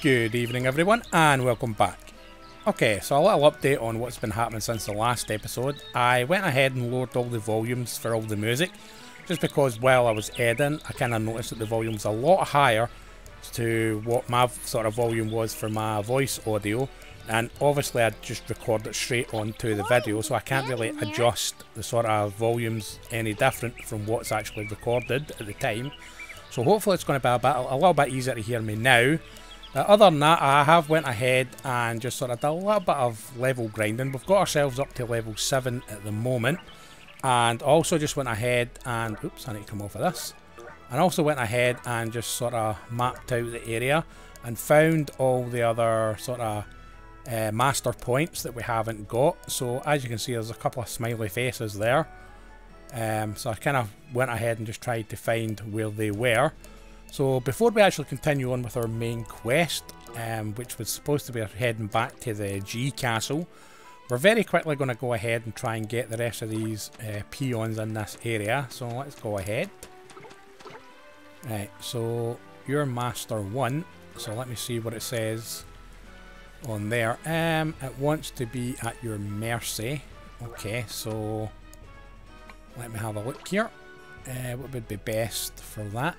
Good evening everyone and welcome back. Okay, so a little update on what's been happening since the last episode. I went ahead and lowered all the volumes for all the music, just because while I was editing I kind of noticed that the volume's a lot higher to what my sort of volume was for my voice audio, and obviously I just record it straight onto the video, so I can't really adjust the sort of volumes any different from what's actually recorded at the time. So hopefully it's going to be a little bit easier to hear me now. Other than that, I have went ahead and just sort of done a little bit of level grinding. We've got ourselves up to level 7 at the moment, and also just went ahead and, oops, I need to come off of this. And also went ahead and just sort of mapped out the area and found all the other sort of master points that we haven't got. So as you can see, there's a couple of smiley faces there. So I kind of went ahead and just tried to find where they were. So before we actually continue on with our main quest, which was supposed to be heading back to the G Castle, we're very quickly going to go ahead and try and get the rest of these peons in this area. So let's go ahead. Right, so you're Master 1, so let me see what it says on there. It wants to be at your mercy. Okay, so let me have a look here. What would be best for that?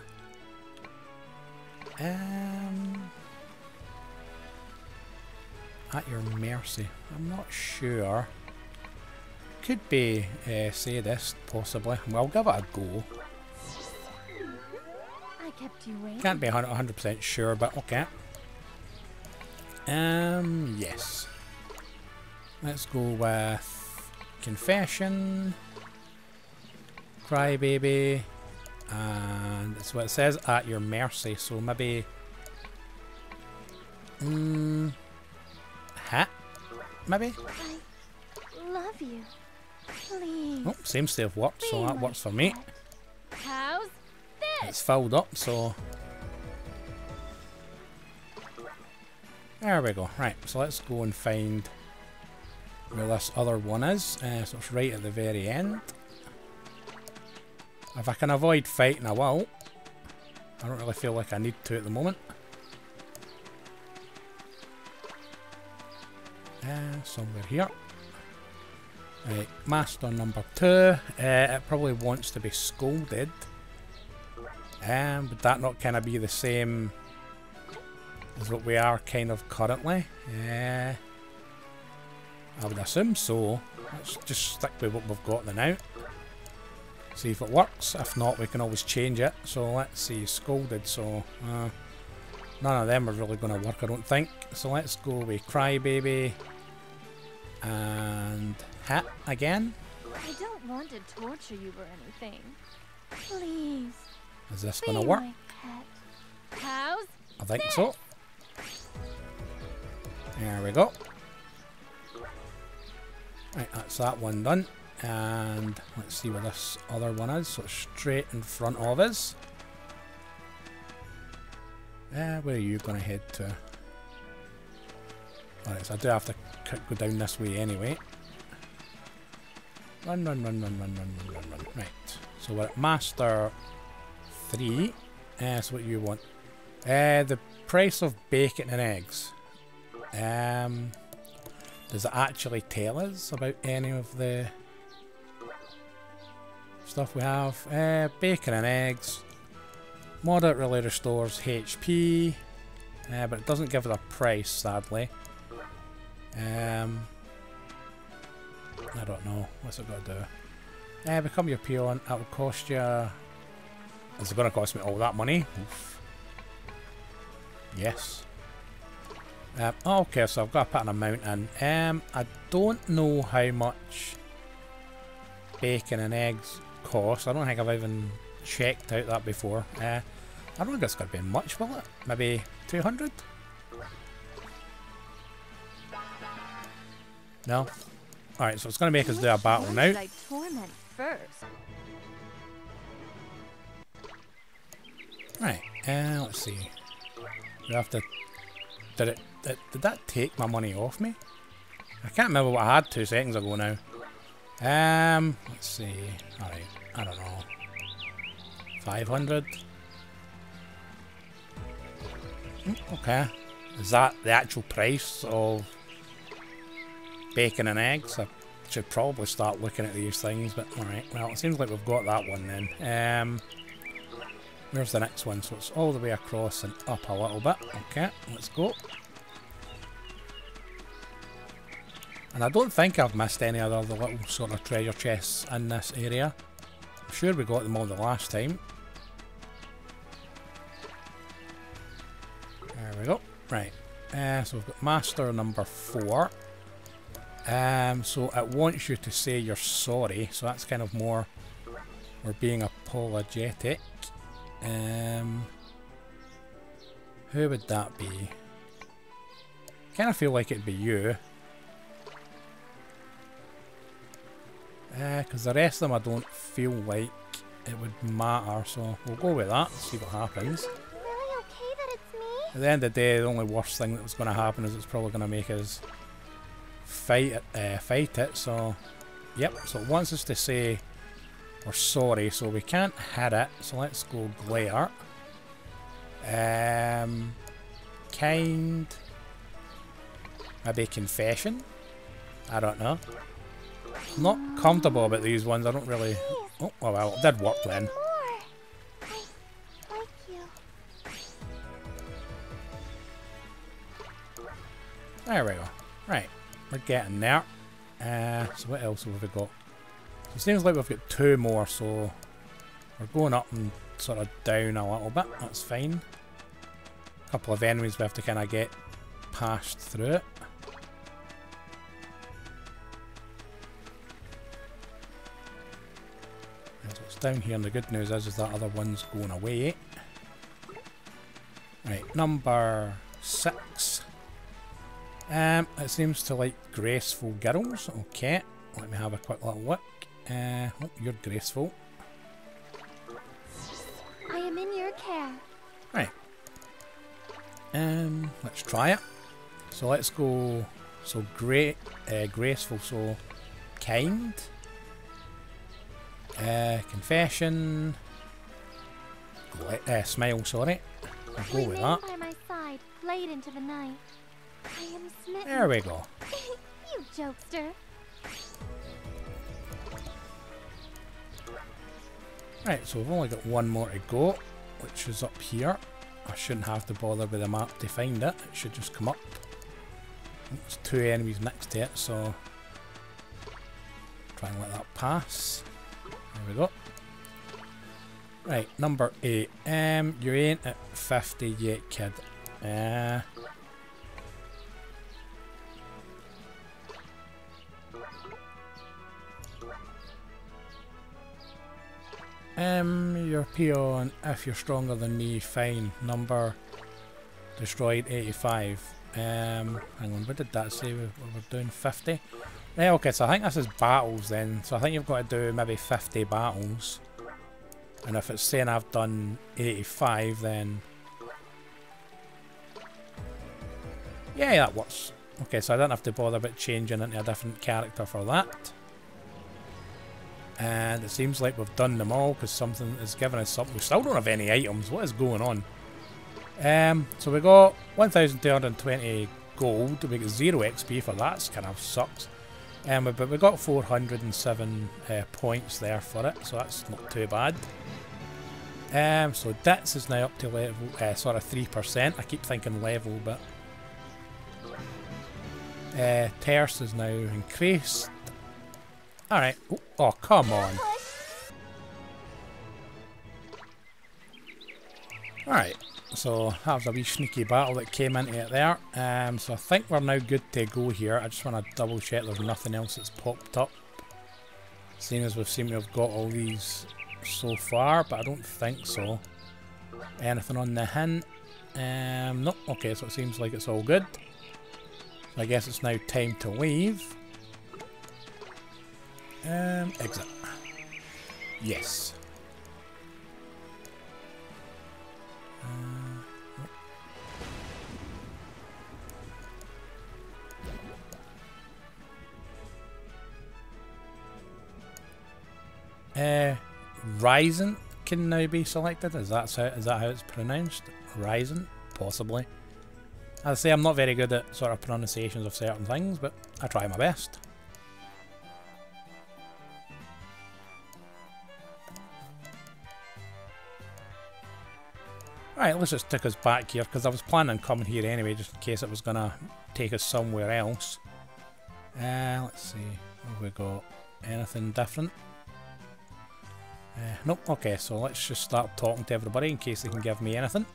At your mercy. I'm not sure. Could be sadist, possibly. Well, I'll give it a go. I kept you waiting. Can't be 100% sure, but okay. Yes. Let's go with confession, crybaby, and that's what it says, at your mercy. So maybe hat, maybe. I love you. Please. Oh, seems to have worked, so that works for me. How's this? It's filled up, so there we go. Right, so let's go and find where this other one is. So it's right at the very end. If I can avoid fighting, I will. I don't really feel like I need to at the moment. Somewhere here. Right, Master number 2. It probably wants to be scolded. Would that not kind of be the same as what we are kind of currently? I would assume so. Let's just stick with what we've got now. See if it works. If not, we can always change it. So let's see, scolded. So none of them are really going to work, I don't think. So let's go with crybaby and hat again. I don't want to torture you or anything. Please. Is this going to work? How's I think so. There we go. Right, that's that one done. And let's see where this other one is. So it's straight in front of us. Where are you going to head to? Alright, so I do have to go down this way anyway. Run, run, run, run, run, run, run, run, run. Right, so we're at Master 3. So what you want? The price of bacon and eggs. Does it actually tell us about any of the stuff we have? Bacon and eggs. Moderately restores HP. But it doesn't give us a price, sadly. I don't know. What's it got to do? Become your peon. That will cost you... Is it going to cost me all that money? Oof. Yes. Okay, so I've got to put an amount in. I don't know how much bacon and eggs cost. I don't think I've even checked out that before. I don't think it's going to be much, will it? Maybe 200? No? Alright, so it's going to make us do a battle now. I torment first. Right, let's see. We have to... Did that take my money off me? I can't remember what I had 2 seconds ago now. Let's see. Alright, I don't know. 500? Okay. Is that the actual price of bacon and eggs? I should probably start looking at these things, but alright. Well, it seems like we've got that one then. Where's the next one? So it's all the way across and up a little bit. Okay, let's go. And I don't think I've missed any other little sort of treasure chests in this area. I'm sure we got them all the last time. There we go. Right. So we've got master number 4. So it wants you to say you're sorry. So that's kind of more we're being apologetic. Who would that be? Kind of feel like it'd be you. Because the rest of them I don't feel like it would matter, so we'll go with that and see what happens. Really okay that it's me? At the end of the day, the only worst thing that was going to happen is it's probably going to make us fight it, so yep, so it wants us to say we're sorry, so we can't hit it, so let's go glare. Kind, maybe confession, I don't know. I'm not comfortable about these ones, I don't really... Oh, well, it did work then. I like you. There we go. Right, we're getting there. So what else have we got? So it seems like we've got 2 more, so we're going up and sort of down a little bit. That's fine. A couple of enemies we have to kind of get past through it. So it's down here, and the good news is that other one's going away. Right, number 6. It seems to like graceful girls. Okay, let me have a quick little look. Oh, you're graceful. I am in your care. Right. Let's try it. So let's go. So great, graceful. So kind. Confession. Smile. Sorry. I'll go with that. By my side, late into the night. I am smitten. There we go. You jokester. Right, so we've only got 1 more to go, which is up here. I shouldn't have to bother with the map to find it. It should just come up. There's 2 enemies next to it, so try and let that pass. There we go. Right, number 8. You ain't at 50 yet, kid. Your Peon, if you're stronger than me, fine. Number destroyed 85. Hang on, what did that say? We were doing 50? Yeah, okay, so I think this is battles then. So I think you've got to do maybe 50 battles. And if it's saying I've done 85, then... yeah, that works. Okay, so I don't have to bother about changing into a different character for that. And it seems like we've done them all because something is giving us something. We still don't have any items. What is going on? So we got 1,220 gold. We got 0 XP for that. That kind of sucks. But we got 407 points there for it, so that's not too bad. So Dits is now up to level, sort of 3%. I keep thinking level, but Terce is now increased. Alright. Oh, come on. Alright. So that was a wee sneaky battle that came into it there. So I think we're now good to go here. I just want to double check there's nothing else that's popped up. Seeing as we've seemed to have got all these so far, but I don't think so. Anything on the hint? Nope. Okay, so it seems like it's all good. So I guess it's now time to leave. Exit. Yes. Raisant can now be selected. Is that how it's pronounced? Raisant, possibly. As I say, I'm not very good at sort of pronunciations of certain things, but I try my best. Right, let's just take us back here, because I was planning on coming here anyway, just in case it was going to take us somewhere else. Let's see, what have we got? Anything different? Nope, okay, so let's just start talking to everybody in case they can give me anything.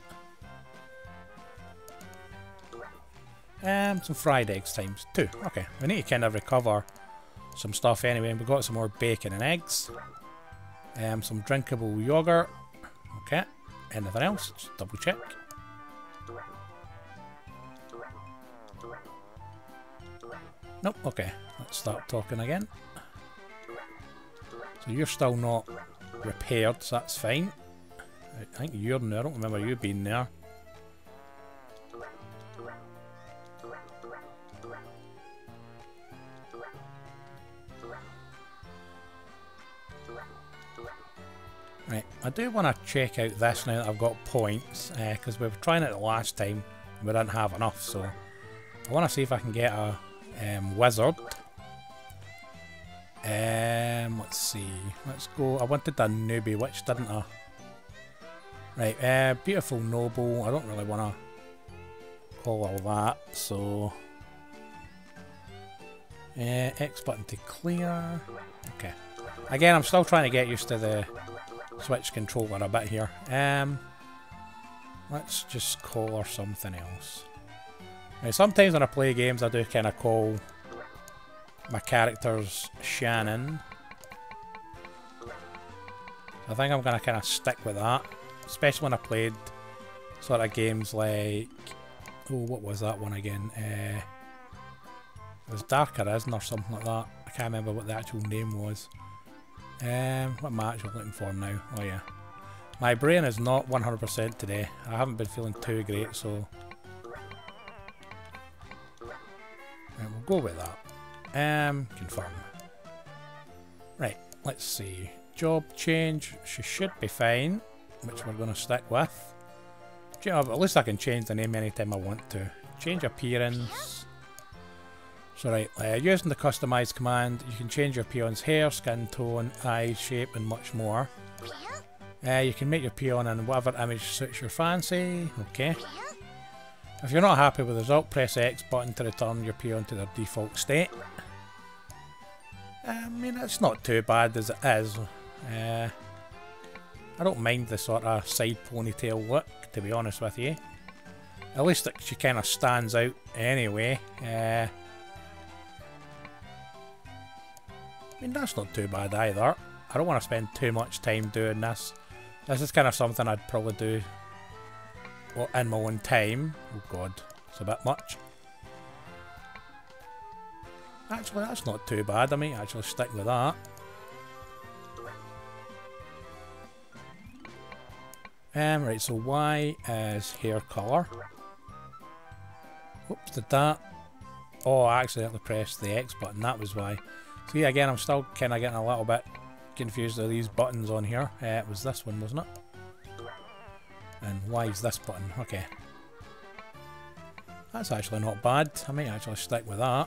Some fried eggs times 2. Okay, we need to kind of recover some stuff anyway. We've got some more bacon and eggs. Some drinkable yogurt. Okay, anything else? Just double check. Nope, okay, let's start talking again. So you're still not repaired, so that's fine. I think you're in there, I don't remember you being there. Right, I do want to check out this now that I've got points, because we were trying it the last time and we didn't have enough, so I want to see if I can get a wizard. Let's see, let's go. I wanted a newbie witch, didn't I? Right, beautiful noble, I don't really want to call all that, so X button to clear. Okay, again I'm still trying to get used to the Switch controller a bit here. Let's just call her something else. Now, sometimes when I play games I do kind of call my characters Shannon. I think I'm going to kind of stick with that, especially when I played sort of games like, oh, what was that one again? It was Dark Arisen or something like that. I can't remember what the actual name was. What am I actually looking for now? Oh yeah. My brain is not 100% today. I haven't been feeling too great, so right, we'll go with that. Confirm. Right, let's see. Job change. She should be fine, which we're going to stick with. At least I can change the name anytime I want to. Change appearance. So right, using the customize command, you can change your peon's hair, skin tone, eye shape and much more. You can make your peon in whatever image suits your fancy. Okay. If you're not happy with the result, press X button to return your peon to their default state. I mean, it's not too bad as it is. I don't mind the sort of side ponytail look, to be honest with you. At least she kind of stands out anyway. I mean, that's not too bad either. I don't want to spend too much time doing this. This is kind of something I'd probably do in my own time. Oh god, it's a bit much. Actually, that's not too bad. I might actually stick with that. Right, so Y is hair colour. Oops, did that? Oh, I accidentally pressed the X button, that was why. So yeah, again, I'm still kind of getting a little bit confused with these buttons on here. It was this one, wasn't it? And why is this button? Okay. That's actually not bad. I might actually stick with that.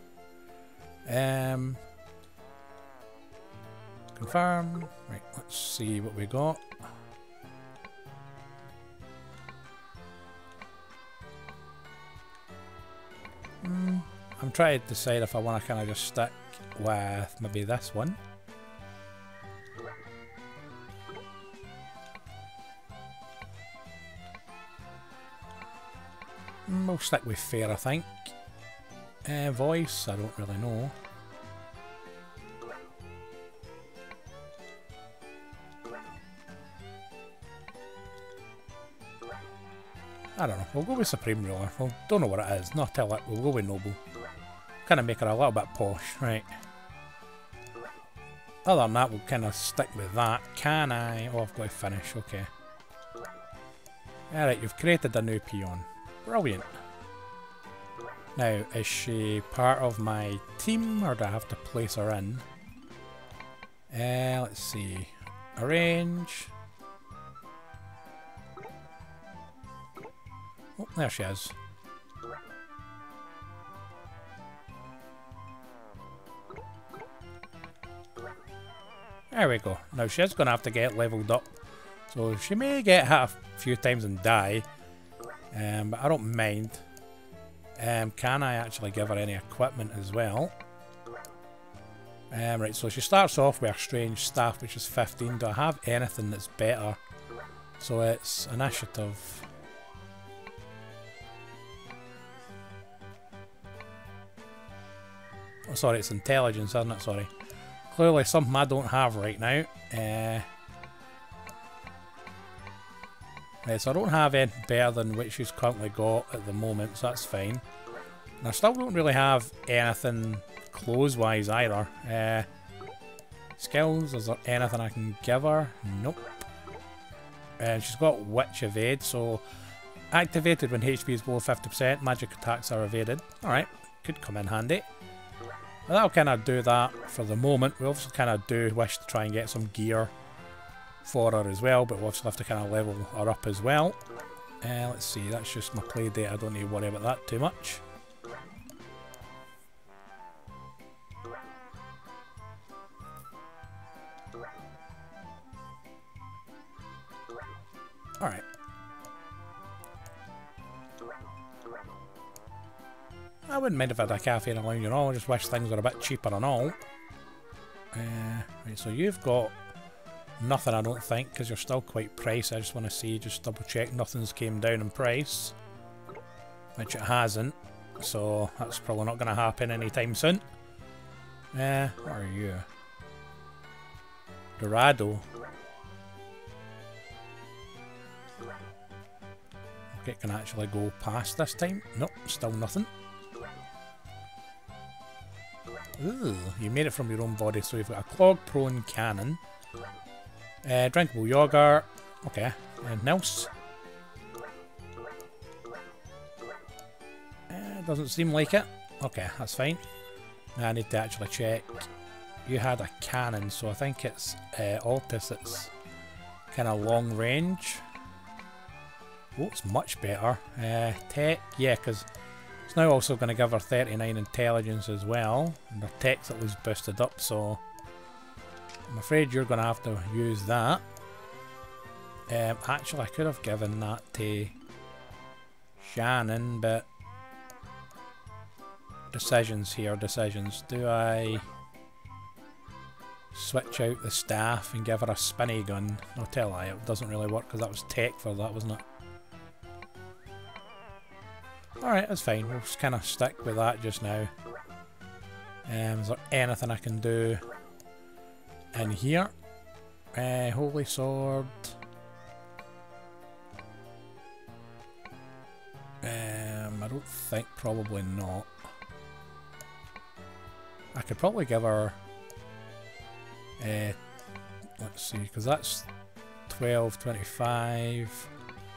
Confirm. Right, let's see what we got. I'm trying to decide if I want to kind of just stick with maybe this one. We'll stick with fair, I think. Voice, I don't really know. I don't know, we'll go with Supreme Ruler. We don't know what it is, not tell it, we'll go with Noble. Kind of make her a little bit posh, right. Other than that, we'll kind of stick with that. Can I? Oh, I've got to finish, okay. Alright, you've created a new peon. Brilliant. Now, is she part of my team, or do I have to place her in? Let's see. Arrange. Oh, there she is. There we go. Now she's going to have to get leveled up. So she may get hit a few times and die. But I don't mind. Can I actually give her any equipment as well? Right, so she starts off with a strange staff, which is 15. Do I have anything that's better? So it's initiative. Oh, sorry, it's intelligence, isn't it? Sorry. Clearly something I don't have right now. Right, so I don't have anything better than what she's currently got at the moment, so that's fine. And I still don't really have anything clothes-wise either. Skills, is there anything I can give her? Nope. And she's got Witch Evade, so activated when HP is below 50%, magic attacks are evaded. Alright, could come in handy. Well, that'll kind of do that for the moment. We obviously kind of do wish to try and get some gear for her as well, but we'll also have to kind of level her up as well. Let's see, that's just my play date. I don't need to worry about that too much. Alright. I wouldn't mind if I had a cafe and a lounge and all. I just wish things were a bit cheaper and all. Right, so you've got nothing, I don't think, because you're still quite pricey. I just want to see, just double check nothing's came down in price, which it hasn't. So that's probably not going to happen anytime soon. What are you? Dorado. Okay, can I actually go past this time? Nope, still nothing. Ooh, you made it from your own body, so you've got a clog prone cannon. Drinkable yogurt. Okay, anything else? Doesn't seem like it. Okay, that's fine. Now I need to actually check. You had a cannon, so I think it's Altis, it's kind of long range. Oh, it's much better. Tech, yeah, because it's now also going to give her 39 intelligence as well. And her tech's at least boosted up, so I'm afraid you're going to have to use that. Actually, I could have given that to Shannon, but decisions here, decisions. Do I switch out the staff and give her a spinny gun? I'll tell you, it doesn't really work because that was tech for that, wasn't it? Alright, that's fine. We'll just kind of stick with that just now. Is there anything I can do in here? Holy Sword. I don't think, probably not. I could probably give her... let's see, because that's 12, 25...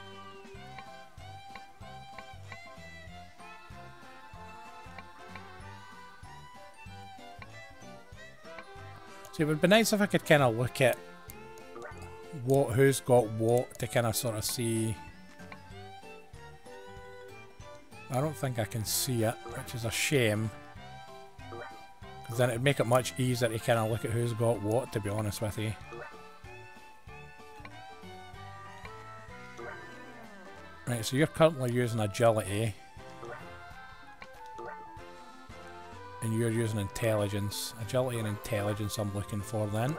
So it would be nice if I could kind of look at who's got what to kind of sort of see. I don't think I can see it, which is a shame. Because then it'd make it much easier to kind of look at who's got what, to be honest with you. Right, so you're currently using agility. And you're using intelligence. Agility and intelligence I'm looking for then.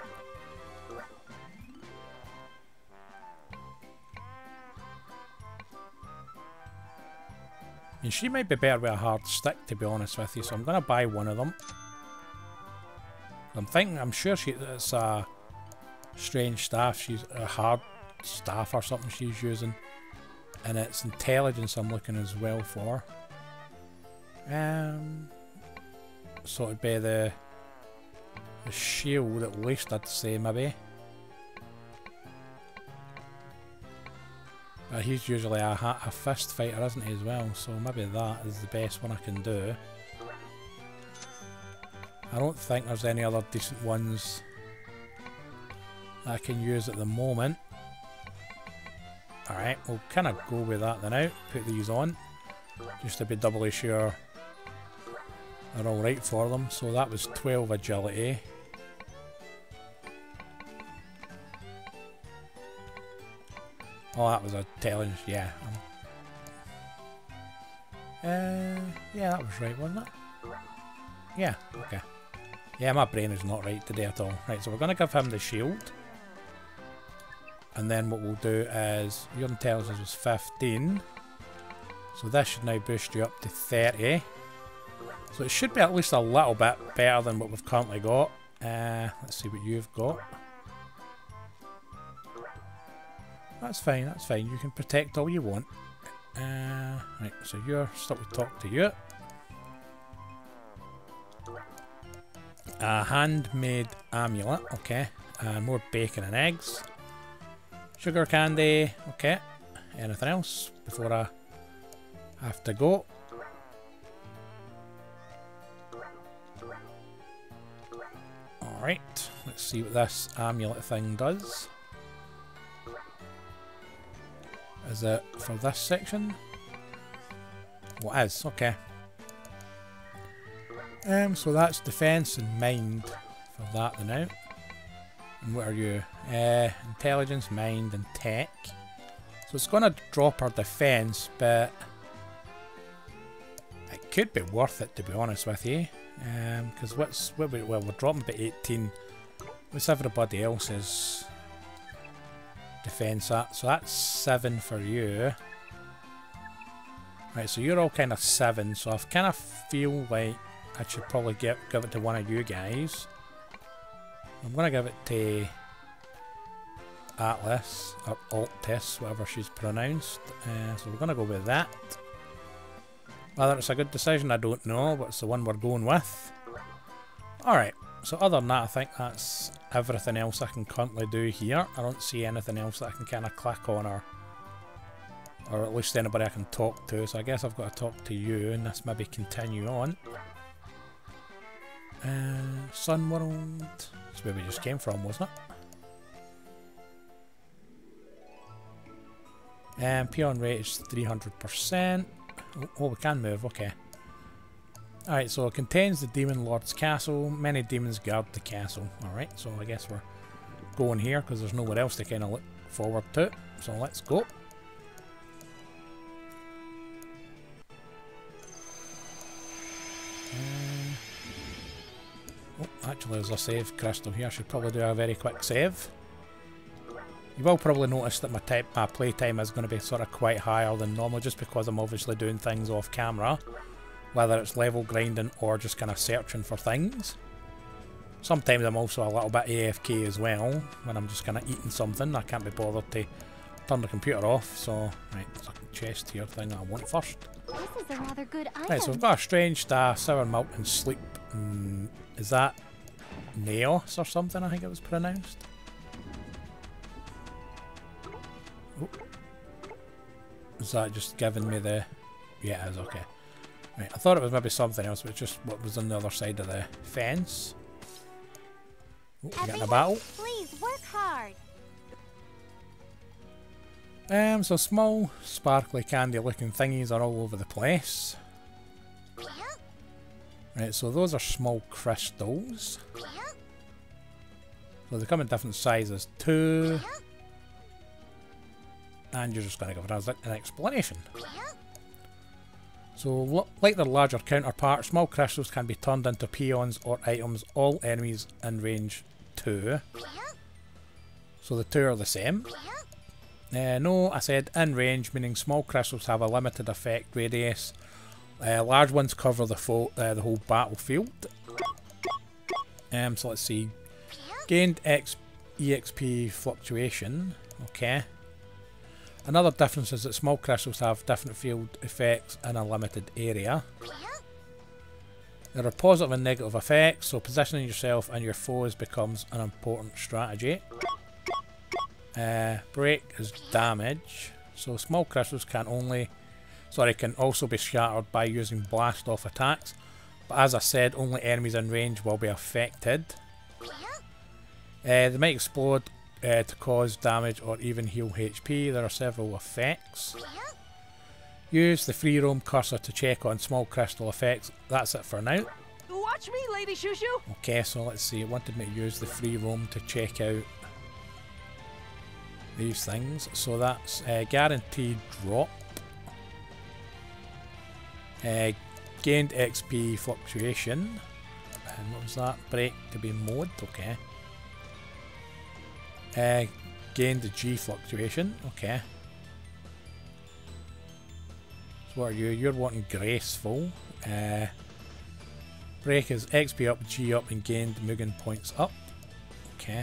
And she might be better with a hard stick, to be honest with you, so I'm going to buy one of them. I'm sure it's a strange staff, she's a hard staff or something she's using. And it's intelligence I'm looking as well for. So it'd be the shield at least, I'd say, maybe. But he's usually a fist fighter, isn't he, as well? So maybe that is the best one I can do. I don't think there's any other decent ones I can use at the moment. Alright, we'll kind of go with that then out. Put these on. Just to be doubly sure they're alright for them. So that was 12 agility. Oh, that was a intelligence, yeah. Yeah, that was right, wasn't it? Yeah, okay. Yeah, my brain is not right today at all. Right, so we're going to give him the shield. And then what we'll do is, your intelligence was 15. So this should now boost you up to 30. So it should be at least a little bit better than what we've currently got. Let's see what you've got. That's fine, that's fine. You can protect all you want. Right, so you're still to talk to you. A handmade amulet, okay. More bacon and eggs. Sugar candy, okay. Anything else before I have to go? Alright, let's see what this amulet thing does. Is it for this section? Well, it is, okay. So that's defense and mind for that now. And what are you? Intelligence, mind and tech. So it's going to drop our defense, but it could be worth it, to be honest with you. Because well, we're dropping by 18. What's everybody else's defense at? So that's 7 for you. Right, so you're all kind of 7. So I kind of feel like I should probably give it to one of you guys. I'm going to give it to Atlas, or Altis, whatever she's pronounced. So we're going to go with that. Whether it's a good decision, I don't know, but it's the one we're going with. Alright, so other than that, I think that's everything else I can currently do here. I don't see anything else that I can kind of click on, or at least anybody I can talk to. So I guess I've got to talk to you, and let's maybe continue on. Sun World. That's where we just came from, wasn't it? Peon rate is 300%. Oh, we can move, okay. Alright, so it contains the Demon Lord's castle. Many demons guard the castle. Alright, so I guess we're going here because there's nowhere else to kind of look forward to. So let's go. Oh, actually there's a save crystal here. I should probably do a very quick save. You will probably notice that my playtime is going to be sort of quite higher than normal, just because I'm obviously doing things off camera, whether it's level grinding or just kind of searching for things. Sometimes I'm also a little bit AFK as well, when I'm just kind of eating something. I can't be bothered to turn the computer off, so right, there's a chest here thing that I want first. This is a rather good item. Right, so we've got a strange star, sour milk and sleep. Is that Neos or something, I think it was pronounced? Oh. Is that just giving me the... Yeah, it is, okay. Right, I thought it was maybe something else, but it's just what was on the other side of the fence. Oh, getting a battle. Please work hard. So small, sparkly, candy-looking thingies are all over the place. Right, so those are small crystals. So they come in different sizes too. And you're just going to give us an explanation. So, like their larger counterpart, small crystals can be turned into peons or items, all enemies in range 2. So the two are the same. No, I said in range, meaning small crystals have a limited effect radius. Large ones cover the whole battlefield. So let's see. Gained EXP fluctuation. Okay. Another difference is that small crystals have different field effects in a limited area. There are positive and negative effects, so positioning yourself and your foes becomes an important strategy. Break is damage, so small crystals can also be shattered by using blast off attacks, but as I said, only enemies in range will be affected. They might explode to cause damage or even heal HP. There are several effects. Use the free roam cursor to check on small crystal effects. That's it for now. Watch me, Lady Shushu. Okay, so let's see. It wanted me to use the free roam to check out these things. So that's guaranteed drop. Gained XP fluctuation. And what was that? Break to be mowed. Okay. Gained the G fluctuation. Okay. So what are you? You're wanting graceful. Break is XP up, G up, and gained Mugen points up. Okay.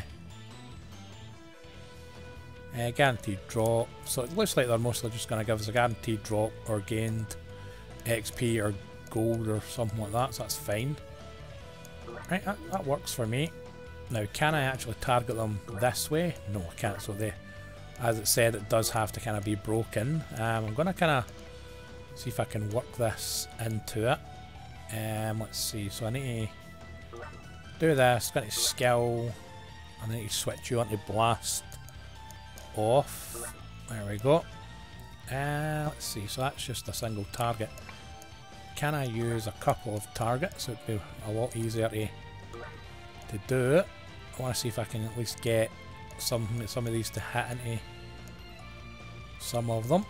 Guaranteed drop. So it looks like they're mostly just going to give us a guaranteed drop or gained XP or gold or something like that. So that's fine. Right, that works for me. Now, can I actually target them this way? No, I can't. So they, as it said, it does have to kind of be broken. I'm going to kind of see if I can work this into it. Let's see. So I need to do this. Got to skill. I need to switch you onto blast off. There we go. Let's see. So that's just a single target. Can I use a couple of targets? It'd be a lot easier to do it. I want to see if I can at least get some of these to hit into some of them.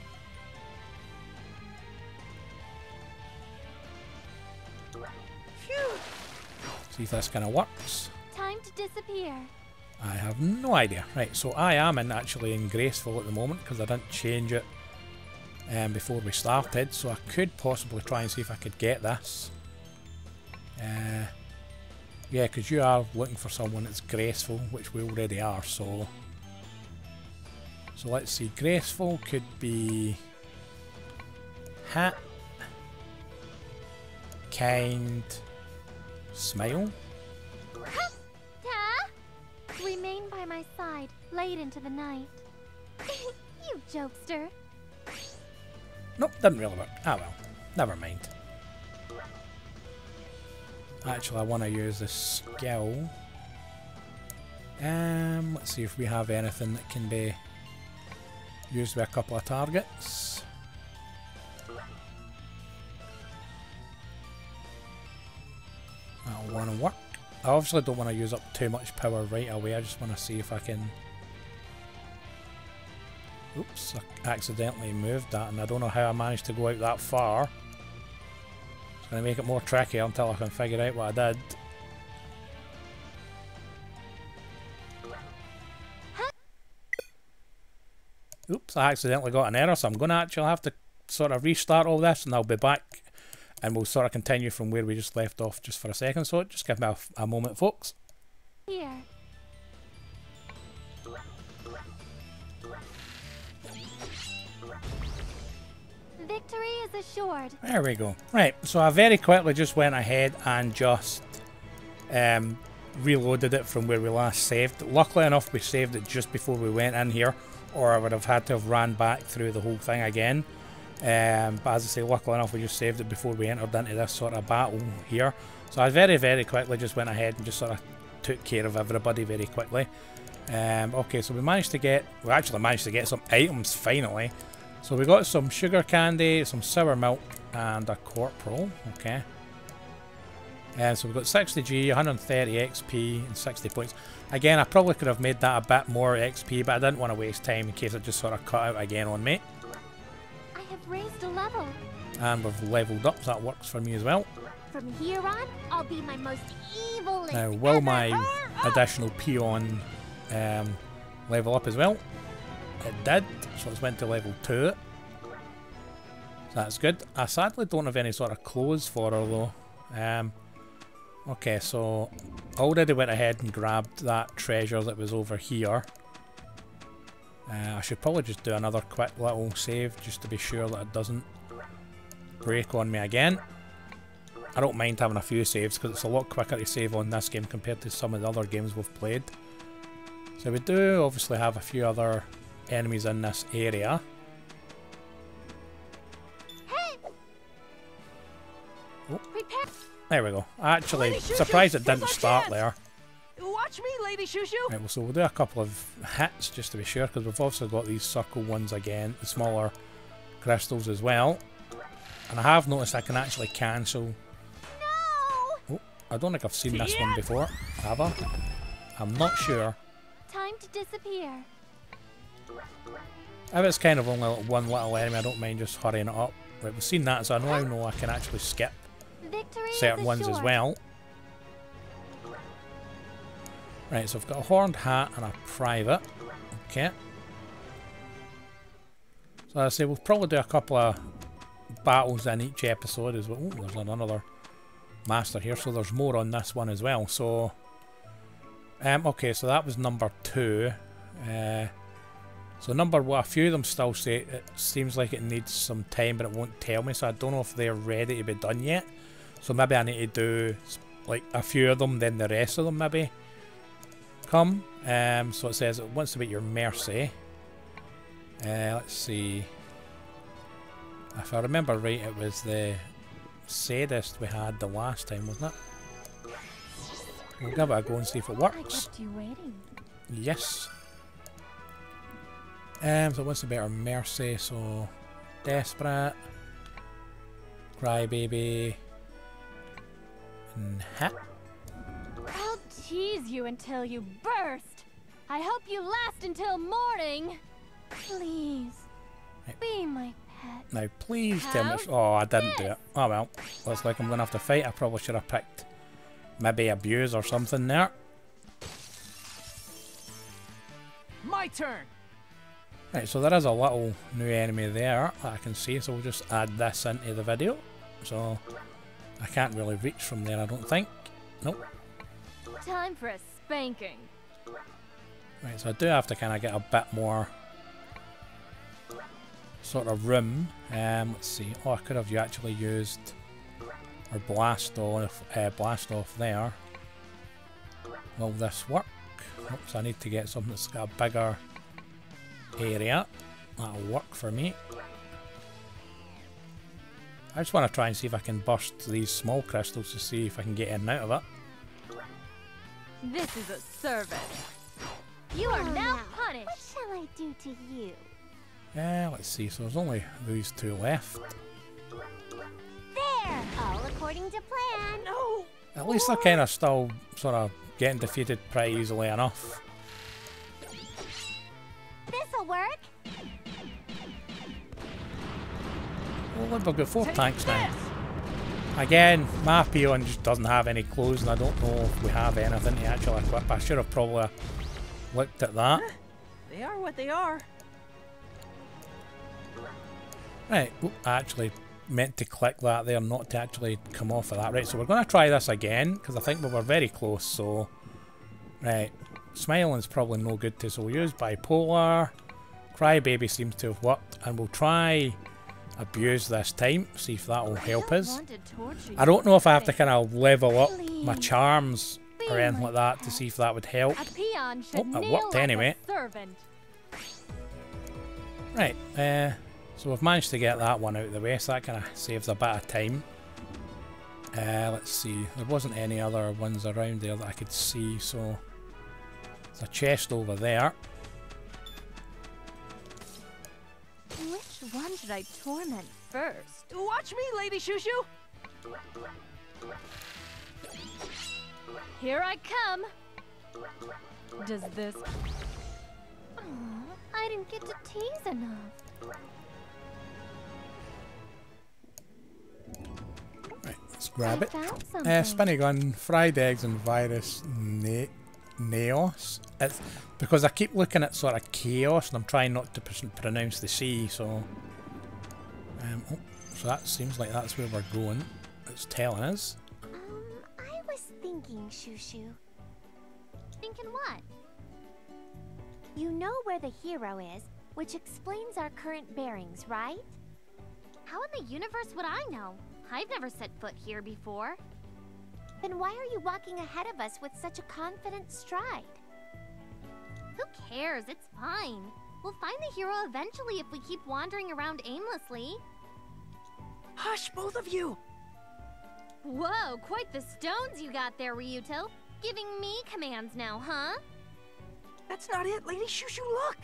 See if this kind of works. Time to disappear. I have no idea. Right, so I am actually in graceful at the moment because I didn't change it before we started, so I could possibly try and see if I could get this. Yeah, because you are looking for someone that's graceful, which we already are, so let's see. Graceful could be hit, kind, smile. Remain by my side late into the night. You jokester. Nope, didn't really work. Ah well, never mind. Actually, I want to use this skill. Let's see if we have anything that can be used with a couple of targets. That'll want to work. I obviously don't want to use up too much power right away. I just want to see if I can... Oops, I accidentally moved that and I don't know how I managed to go out that far. It's going to make it more tricky until I can figure out what I did. Oops, I accidentally got an error, so I'm going to actually have to sort of restart all this and I'll be back. And we'll sort of continue from where we just left off just for a second. So just give me a moment, folks. Here. Victory is assured. There we go. Right, so I very quickly just went ahead and just reloaded it from where we last saved. Luckily enough, we saved it just before we went in here, or I would have had to have ran back through the whole thing again. But as I say, luckily enough, we just saved it before we entered into this sort of battle here. So I very quickly just went ahead and just sort of took care of everybody very quickly. Okay, so we actually managed to get some items finally. So we got some sugar candy, some sour milk, and a corporal. Okay. So we've got 60G, 130 XP, and 60 points. Again, I probably could have made that a bit more XP, but I didn't want to waste time in case it just sort of cut out again on me. Raised a level. And we've leveled up, so that works for me as well. From here on, I'll be my most evil. Now, will my additional Peon level up as well? It did, so it's went to level 2. So that's good. I sadly don't have any sort of clothes for her though. Okay, so I already went ahead and grabbed that treasure that was over here. I should probably just do another quick little save just to be sure that it doesn't break on me again. I don't mind having a few saves because it's a lot quicker to save on this game compared to some of the other games we've played. So we do obviously have a few other enemies in this area. Hey. Oh, there we go. Actually, surprised it didn't start there. Watch me, Lady Shushu. Right, well, so we'll do a couple of hits just to be sure, because we've also got these circle ones again, the smaller crystals as well. And I have noticed I can actually cancel. No! Oh, I don't think I've seen this one before, have I? I'm not sure. Time to disappear. If it's kind of only one little enemy, I don't mind just hurrying it up. Right, we've seen that, so I know I can actually skip certain ones as well. Right, so I've got a horned hat and a private. Okay. So I say we'll probably do a couple of battles in each episode as well. Oh, there's another master here, so there's more on this one as well. So, okay, so that was number 2. So number 1, a few of them still say it seems like it needs some time, but it won't tell me, so I don't know if they're ready to be done yet. So maybe I need to do like a few of them, then the rest of them maybe come. So it says it wants to be at your mercy. Let's see. If I remember right, it was the sadist we had the last time, wasn't it? We'll give it a go and see if it works. I kept you waiting. Yes. So it wants to be at our mercy, so desperate, crybaby, and hit. I'll tease you until you burst. I hope you last until morning. Please, be my pet. Now please tell me. Oh, I didn't do it. Oh well. Looks like I'm going to have to fight. I probably should have picked maybe abuse or something there. My turn. Right, so there is a little new enemy there that I can see, so we'll just add this into the video. So I can't really reach from there, I don't think. Nope. Time for a spanking. Right, so I do have to kind of get a bit more sort of room. Let's see. Oh, I could have actually used our blast off there. Will this work? Oops, I need to get something that's got a bigger area. That'll work for me. I just want to try and see if I can burst these small crystals to see if I can get in and out of it. This is a service. You are now punished. What shall I do to you? Let's see. So there's only these 2 left. There! All according to plan. No! At least they're kind of still sort of getting defeated pretty easily enough. This'll work. Well, look, we've got 4 tanks now. Again, my Peon just doesn't have any clothes, and I don't know if we have anything to actually equip. I should have probably looked at that. They are what they are. Right, oop, I actually meant to click that there, not to actually come off of that. Right, so we're going to try this again, because I think we were very close, so... Right, smiling's probably no good to, so we'll use bipolar. Crybaby seems to have worked, and we'll try abuse this time, see if that will help us. I don't know if I have to kind of level up my charms or anything like that to see if that would help. Oh, it worked anyway. Right, so we've managed to get that one out of the way, so that kind of saves a bit of time. Let's see, there wasn't any other ones around there that I could see, so there's a chest over there. Which one should I torment first? Watch me, Lady Shushu. Here I come. Does this... Aw, I didn't get to tease enough. Right, let's grab it. Spinny gun, fried eggs and virus Neos. It's because I keep looking at sort of chaos and I'm trying not to pronounce the C, so... oh, so that seems like that's where we're going. It's telling us. I was thinking, Shushu. Thinking what? You know where the hero is, which explains our current bearings, right? How in the universe would I know? I've never set foot here before. Then why are you walking ahead of us with such a confident stride? Who cares? It's fine. We'll find the hero eventually if we keep wandering around aimlessly. Hush, both of you. Whoa, quite the stones you got there, Ryuto. Giving me commands now, huh? That's not it, Lady Shushu, look!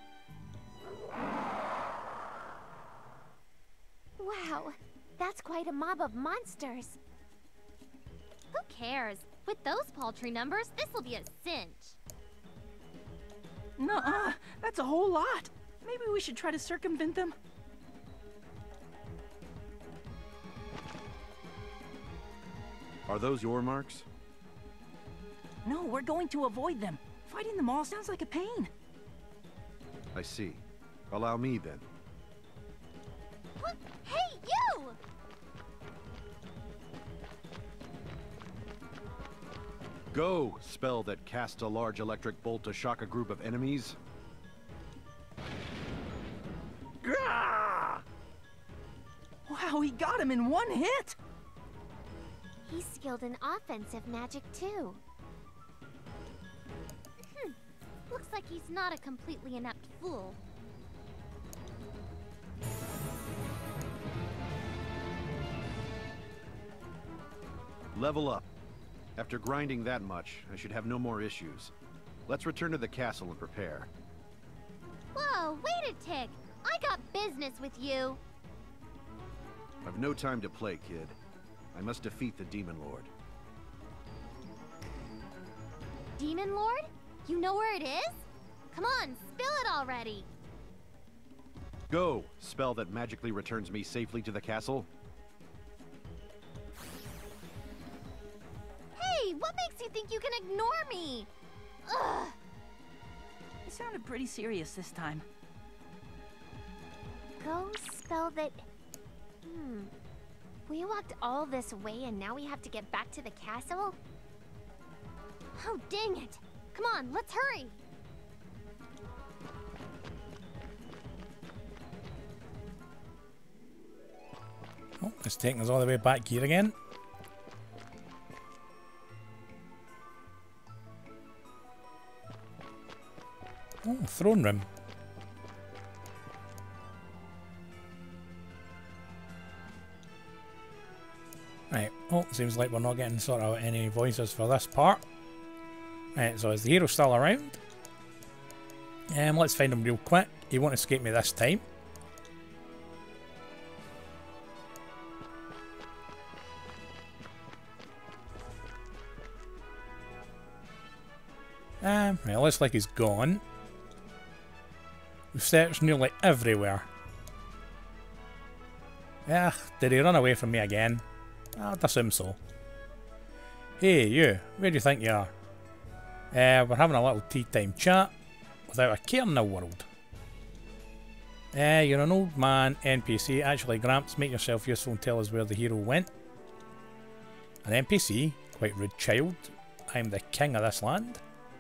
Wow, that's quite a mob of monsters. Who cares? With those paltry numbers, this'll be a cinch. Nuh-uh, that's a whole lot. Maybe we should try to circumvent them? Are those your marks? No, we're going to avoid them. Fighting them all sounds like a pain. I see. Allow me then. What? Hey, you! Go, spell that casts a large electric bolt to shock a group of enemies. Gah! Wow, he got him in one hit! He's skilled in offensive magic too. Looks like he's not a completely inept fool. Level up. After grinding that much, I should have no more issues. Let's return to the castle and prepare. Whoa, wait a tick! I got business with you! I've no time to play, kid. I must defeat the Demon Lord. Demon Lord? You know where it is? Come on, spill it already! Go, spell that magically returns me safely to the castle. Hey, what makes you think you can ignore me? Ugh! It sounded pretty serious this time. Go spell that... We walked all this way and now we have to get back to the castle? Oh, dang it! Come on, let's hurry! Oh, it's taking us all the way back here again. Oh, throne room. Right, oh, seems like we're not getting sort of any voices for this part. Right, so is the hero still around? Let's find him real quick. He won't escape me this time. Right, looks like he's gone. We've searched nearly everywhere. Yeah, did he run away from me again? I'd assume so. Hey, you, where do you think you are? We're having a little tea time chat without a care in the world. You're an old man, NPC. Actually, Gramps, make yourself useful and tell us where the hero went. An NPC? Quite rude child. I'm the king of this land.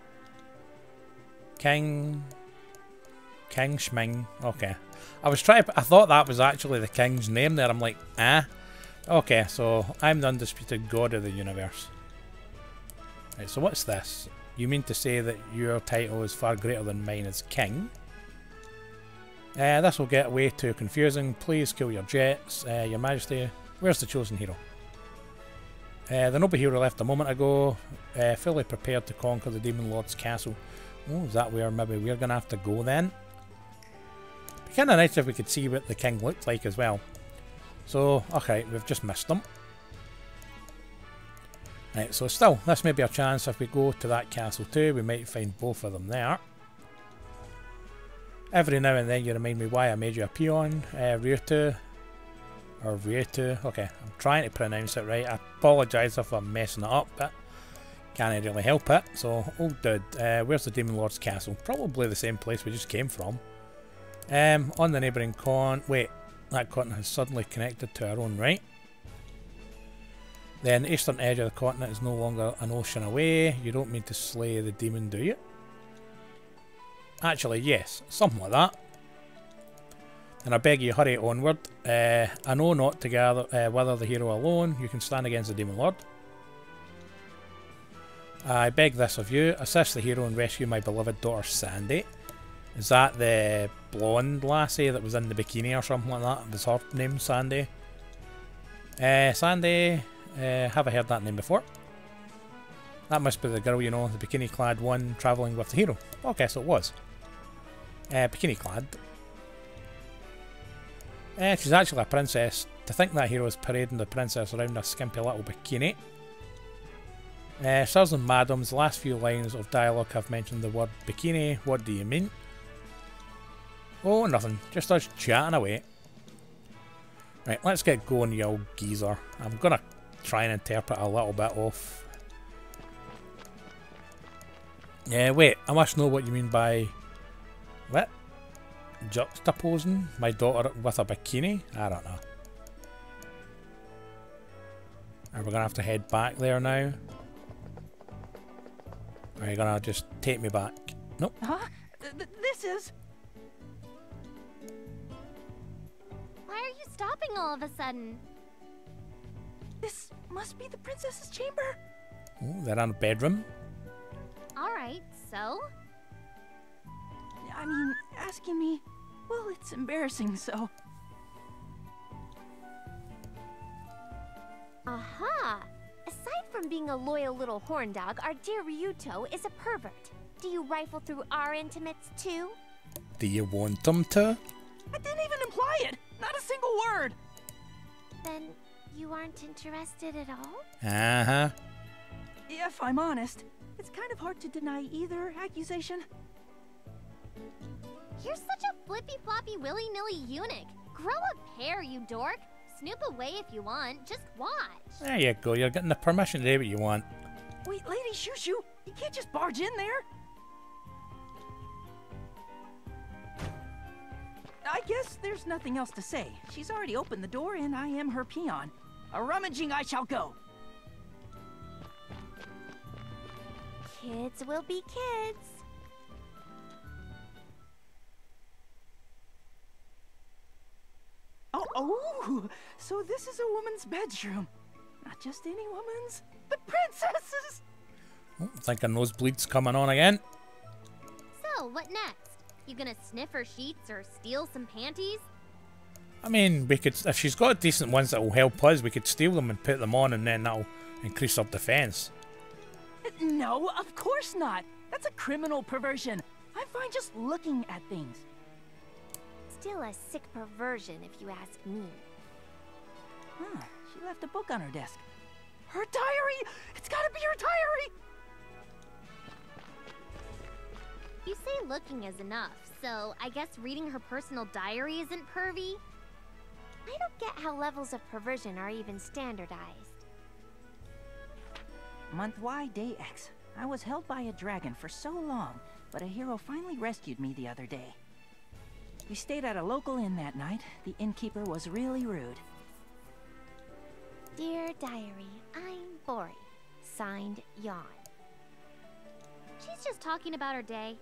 King Schming. Okay. I thought that was actually the king's name there. I'm like, ah. Okay, so I'm the undisputed god of the universe. Right, so what's this? You mean to say that your title is far greater than mine as king? This will get way too confusing. Please kill your jets. Your majesty, where's the chosen hero? The noble hero left a moment ago, fully prepared to conquer the Demon Lord's castle. Oh, is that where maybe we're going to have to go then? It'd be kind of nice if we could see what the king looked like as well. So, okay, we've just missed them. Right, so still, this may be a chance if we go to that castle too, we might find both of them there. Every now and then you remind me why I made you a peon, Ryutu, or Ryutu, okay, I'm trying to pronounce it right, I apologise if I'm messing it up, but can't really help it. So, old dude, where's the Demon Lord's castle? Probably the same place we just came from. On the neighbouring wait, that continent has suddenly connected to our own right. Then the eastern edge of the continent is no longer an ocean away. You don't mean to slay the demon, do you? Actually, yes, something like that. And I beg you, hurry onward. I know not to gather whether the hero alone. You can stand against the Demon Lord. I beg this of you. Assist the hero and rescue my beloved daughter Sandy. Is that the blonde lassie that was in the bikini or something like that? Was her name Sandy? Sandy, have I heard that name before? That must be the girl, you know, the bikini clad one travelling with the hero. Okay, so it was. Bikini clad. She's actually a princess. To think that hero is parading the princess around a skimpy little bikini. Sirs and madams, the last few lines of dialogue have mentioned the word bikini. What do you mean? Oh, nothing. Just us chatting away. Right, let's get going, you old geezer. I'm gonna try and interpret a little bit off. Yeah, wait, I must know what you mean by... What? Juxtaposing my daughter with a bikini? I don't know. Are we gonna have to head back there now? Are you gonna just take me back? Nope. Huh? This is... Why are you stopping all of a sudden? This must be the princess's chamber. Oh, they're in a bedroom. Alright, so? I mean, asking me... Well, it's embarrassing, so... Aha! Aside from being a loyal little horn dog, our dear Ryuto is a pervert. Do you rifle through our intimates too? Do you want them to? I didn't even imply it! Not a single word! Then you aren't interested at all? Uh-huh. If I'm honest, it's kind of hard to deny either accusation. You're such a flippy-floppy willy-nilly eunuch. Grow a pair, you dork. Snoop away if you want. Just watch. There you go. You're getting the permission to do what you want. Wait, Lady Shushu, you can't just barge in there. I guess there's nothing else to say. She's already opened the door and I am her peon. A rummaging I shall go. Kids will be kids. Oh, so this is a woman's bedroom. Not just any woman's, the princess's! Oh, I think a nosebleed's coming on again. So, what next? You gonna sniff her sheets or steal some panties? I mean, we could, if she's got decent ones that will help us, we could steal them and put them on, and then that'll increase our defense. No, of course not. That's a criminal perversion. I'm fine just looking at things. Still a sick perversion, if you ask me. Huh, she left a book on her desk. Her diary! It's gotta be her diary! You say looking is enough, so I guess reading her personal diary isn't pervy? I don't get how levels of perversion are even standardized. Month Y, day X. I was held by a dragon for so long, but a hero finally rescued me the other day. We stayed at a local inn that night. The innkeeper was really rude. Dear Diary, I'm Bori. Signed, Yawn. She's just talking about her day.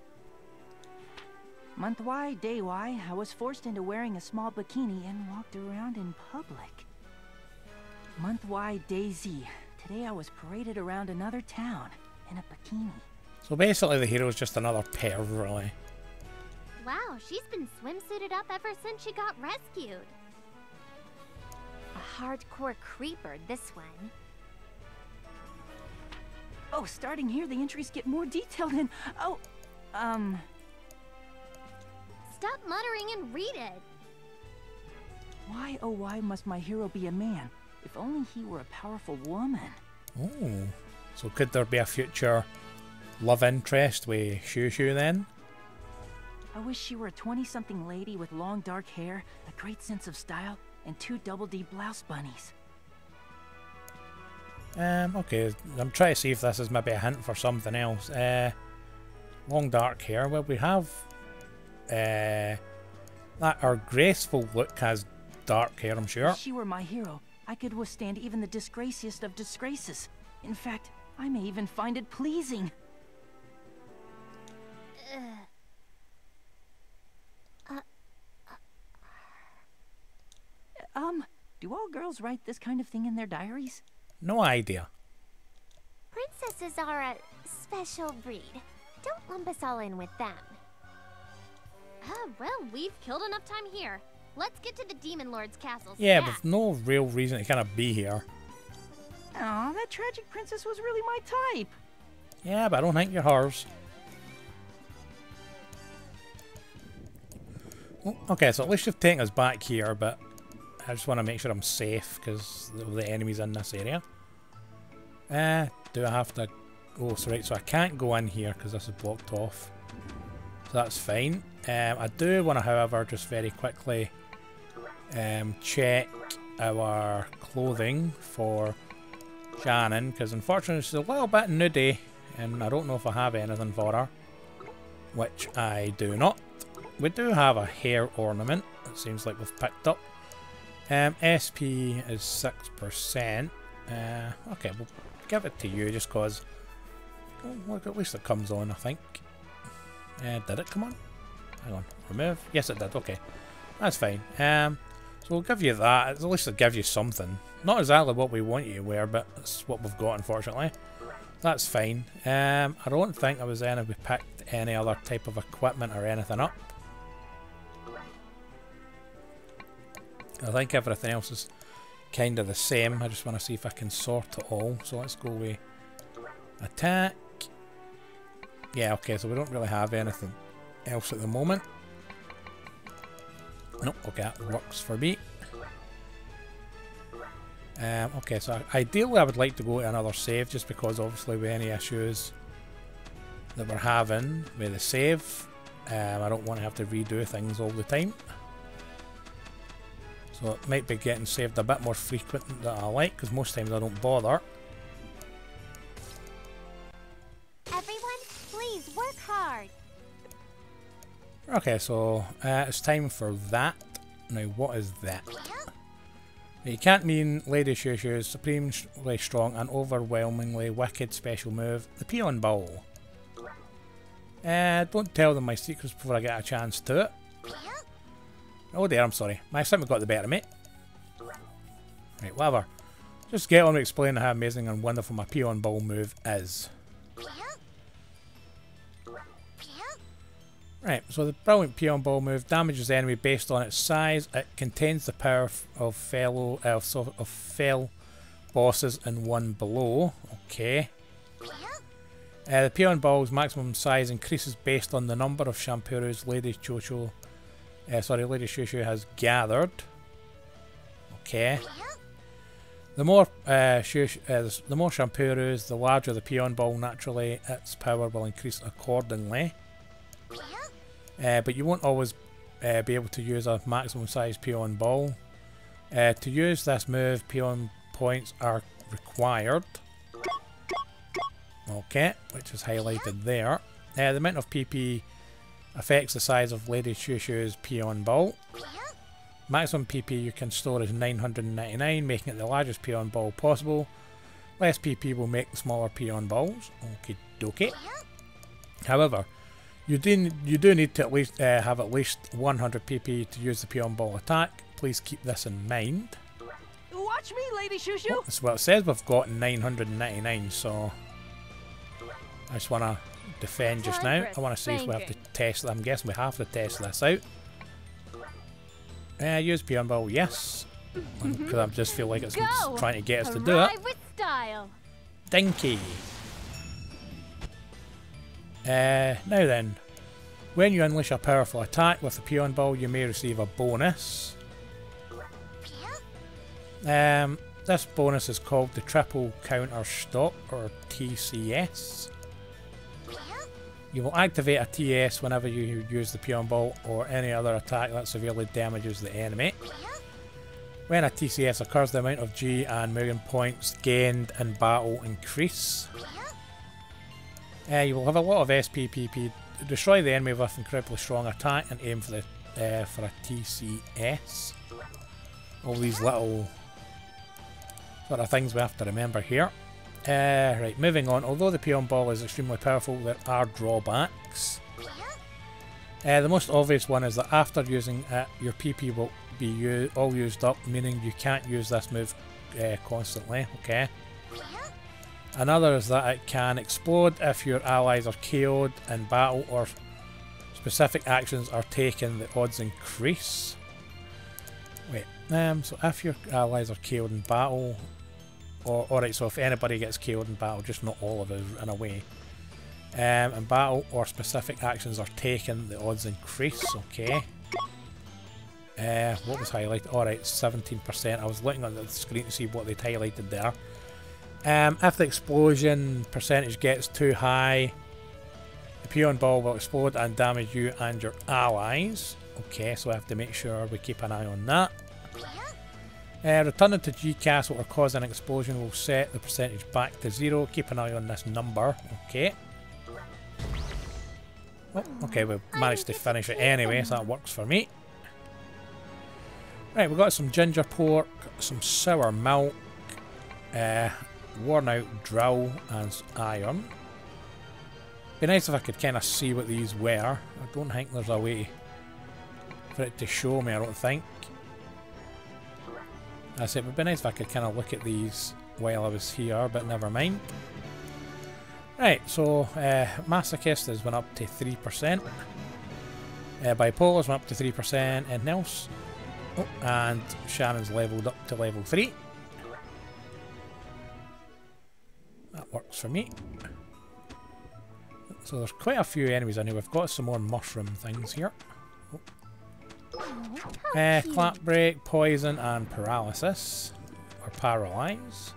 Month Y, day Y, I was forced into wearing a small bikini and walked around in public. Month Y, day Z. Today I was paraded around another town in a bikini. So basically the hero's just another perv, really. Wow, she's been swimsuited up ever since she got rescued. A hardcore creeper, this one. Oh, starting here, the entries get more detailed and... Oh, Stop muttering and read it. Why, oh why must my hero be a man? If only he were a powerful woman. Oh, so could there be a future love interest with Shushu then? I wish she were a 20-something lady with long dark hair, a great sense of style, and 2 double D blouse bunnies. Okay, I'm trying to see if this is maybe a hint for something else. Long dark hair, well we have that our graceful look has dark hair, I'm sure. If she were my hero, I could withstand even the disgraciest of disgraces. In fact, I may even find it pleasing. Do all girls write this kind of thing in their diaries? No idea. Princesses are a special breed. Don't lump us all in with them. Well, we've killed enough time here. Let's get to the Demon Lord's castle. Yeah, but no real reason to kind of be here. Aw, that tragic princess was really my type. Yeah, but I don't think you're hers. Oh, okay, so at least you've taken us back here, but I just want to make sure I'm safe because of the enemies in this area. Do I have to... Oh, so right, so I can't go in here because this is blocked off. So that's fine. I do want to, however, just very quickly check our clothing for Shannon, because unfortunately she's a little bit nudie and I don't know if I have anything for her, which I do not. We do have a hair ornament, it seems like we've picked up. SP is 6%. Okay, we'll give it to you just because, oh, look, at least it comes on, I think. Did it come on? Hang on, remove? Yes it did, okay. That's fine. So we'll give you that, at least it'll give you something. Not exactly what we want you to wear, but it's what we've got, unfortunately. That's fine. I don't think we picked any other type of equipment or anything up. I think everything else is kind of the same. I just want to see if I can sort it all. So let's go with attack. Yeah, okay, so we don't really have anything else at the moment. Nope, okay, that works for me. Okay, so ideally I would like to go to another save, just because obviously with any issues that we're having with the save, I don't want to have to redo things all the time. So it might be getting saved a bit more frequent than I like, because most times I don't bother. Everyone, please work hard. Okay, so it's time for that. Now, what is that? You can't mean Lady Shushu's supremely strong and overwhelmingly wicked special move, the Peon Bowl. Don't tell them my secrets before I get a chance to it. Oh dear, I'm sorry. My excitement got the better of me. Right, whatever. Just get on to explaining how amazing and wonderful my Peon Ball move is. Right, so the brilliant Peon Ball move damages the enemy based on its size. It contains the power of fell bosses and one below. Okay. The Peon Ball's maximum size increases based on the number of shampoos Lady Shushu has gathered. Okay. The more shampoos, the larger the Peon Ball. Naturally, its power will increase accordingly. But you won't always be able to use a maximum size Peon Ball. To use this move, Peon points are required. Okay, which is highlighted there. The amount of PP affects the size of Lady Shushu's Peon Ball. Maximum PP you can store is 999, making it the largest Peon Ball possible. Less PP will make smaller Peon Balls. Okie dokie. However, you do need to at least have at least 100 PP to use the Peon Ball attack. Please keep this in mind. Watch me, Lady Shushu! Oh, that's what it says. We've got 999, so I just want to defend just now. I want to see if we have to test it. I'm guessing we have to test this out. Use Peon Ball, yes. Because I just feel like it's trying to get us to do it. With style. Dinky. Now then, when you unleash a powerful attack with the Peon Ball, you may receive a bonus. This bonus is called the Triple Counter Stop, or TCS. You will activate a TS whenever you use the Peon Ball or any other attack that severely damages the enemy. When a TCS occurs, the amount of G and Mugen points gained in battle increase. You will have a lot of SPPP. Destroy the enemy with incredibly strong attack and aim for a TCS. All these little sort of things we have to remember here. Right, moving on. Although the Peon Ball is extremely powerful, there are drawbacks. The most obvious one is that after using it, your PP will be all used up, meaning you can't use this move constantly. Okay. Another is that it can explode if your allies are KO'd in battle or specific actions are taken, the odds increase. Wait, so if your allies are KO'd in battle, alright, so if anybody gets KO'd in battle, just not all of us in a way. In battle or specific actions are taken, the odds increase, okay. What was highlighted? Alright, 17%. I was looking at the screen to see what they'd highlighted there. If the explosion percentage gets too high, The Peon ball will explode and damage you and your allies. Okay, so I have to make sure we keep an eye on that. Returning to G Castle or cause an explosion will set the percentage back to 0. Keep an eye on this number. Okay. Oh, okay, we've managed to finish it anyway, so that works for me. Right, we've got some ginger pork, some sour milk, worn out drill and iron. Be nice if I could kind of see what these were. I don't think there's a way for it to show me, I don't think. That's it, it would be nice if I could kind of look at these while I was here, but never mind. Right, so Masochist has went up to 3%. Bipolar's went up to 3%, and else. Oh, and Shannon's leveled up to level 3. That works for me. So there's quite a few enemies in here. We've got some more mushroom things here. Oh. Clap break, poison, and paralysis. Or paralyze.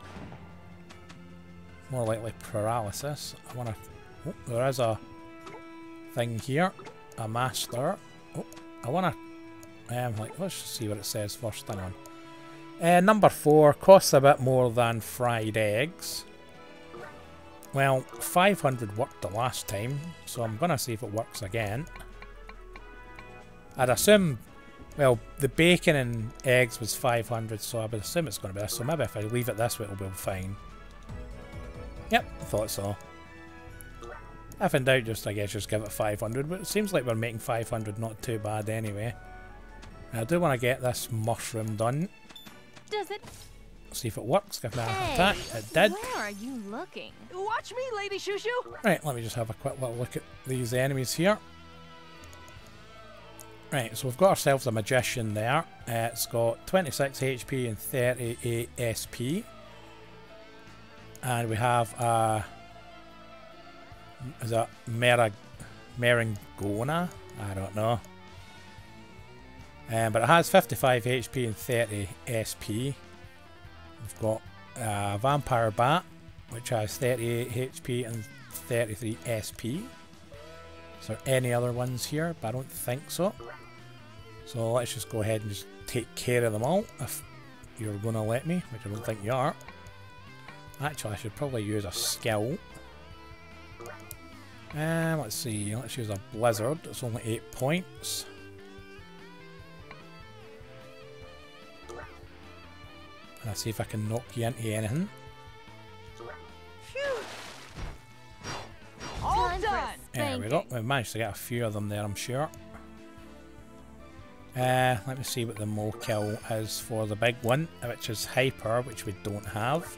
More likely paralysis. I want to... Oh, there is a thing here. A master. Oh, I want to... let's just see what it says first. Hang on. Number 4 costs a bit more than fried eggs. Well, 500 worked the last time, so I'm going to see if it works again. I'd assume... Well, the bacon and eggs was 500, so I would assume it's going to be this. So maybe if I leave it this way, it'll be fine. Yep, I thought so. If in doubt, I guess just give it 500, but it seems like we're making 500 not too bad anyway. I do want to get this mushroom done. Does it? See if it works. Give me an attack. It did. Where are you looking? Watch me, Lady Shushu! Right, let me just have a quick little look at these enemies here. Right, so we've got ourselves a magician there. It's got 26 HP and 38 SP. And we have a... Is that Merengona? I don't know. But it has 55 HP and 30 SP. We've got a Vampire Bat, which has 38 HP and 33 SP. Is there any other ones here? But I don't think so. So let's just go ahead and just take care of them all, if you're going to let me, which I don't think you are. Actually, I should probably use a skill. Let's see, let's use a Blizzard. It's only 8 points. Let's see if I can knock you into anything. All done. There we go. We've managed to get a few of them there, I'm sure. Let me see what the mo kill is for the big one, which is Hyper, which we don't have.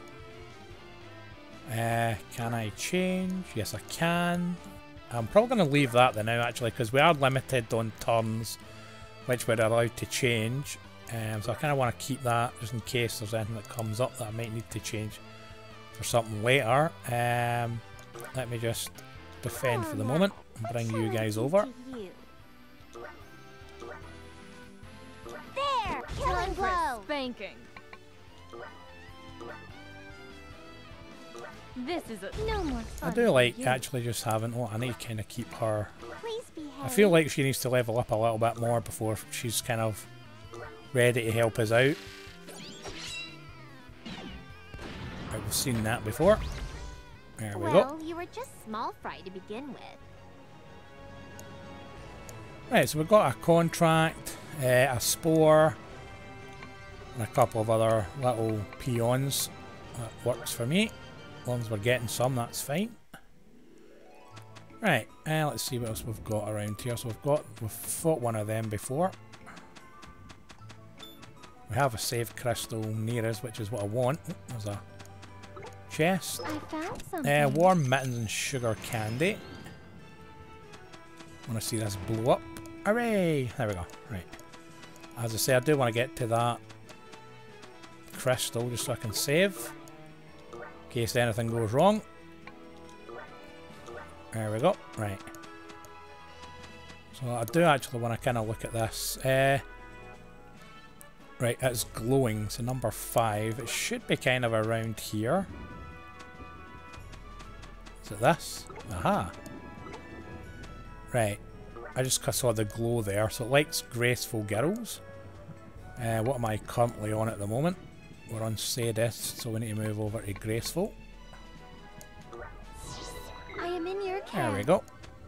Can I change? Yes, I can. I'm probably going to leave that there now, actually, because we are limited on turns which we're allowed to change. So I kind of want to keep that just in case there's anything that comes up that I might need to change for something later. Let me just defend for the moment and bring you guys over. There! Killing blow! Spanking. This is a No more fun. I do like actually just having... Oh, I need to kind of keep her... Please behave. I feel like she needs to level up a little bit more before she's kind of ready to help us out. Right, we've seen that before. There we go. Well, you were just small fry to begin with. Right, so we've got a contract, a spore, and a couple of other little peons. That works for me. As long as we're getting some, that's fine. Right, let's see what else we've got around here. So we've fought one of them before. We have a save crystal near us, which is what I want. Oh, there's a chest. I found something. Warm mittens and sugar candy. Want to see this blow up. Hooray! There we go. Right. As I say, I do want to get to that crystal just so I can save. In case anything goes wrong. There we go. Right. So I do actually want to kind of look at this. Right, it's glowing. So number 5. It should be kind of around here. Is it this? Aha. Right. I just saw the glow there. So it likes graceful girls. What am I currently on at the moment? We're on sadist, so we need to move over to graceful. I am in your care. There we go.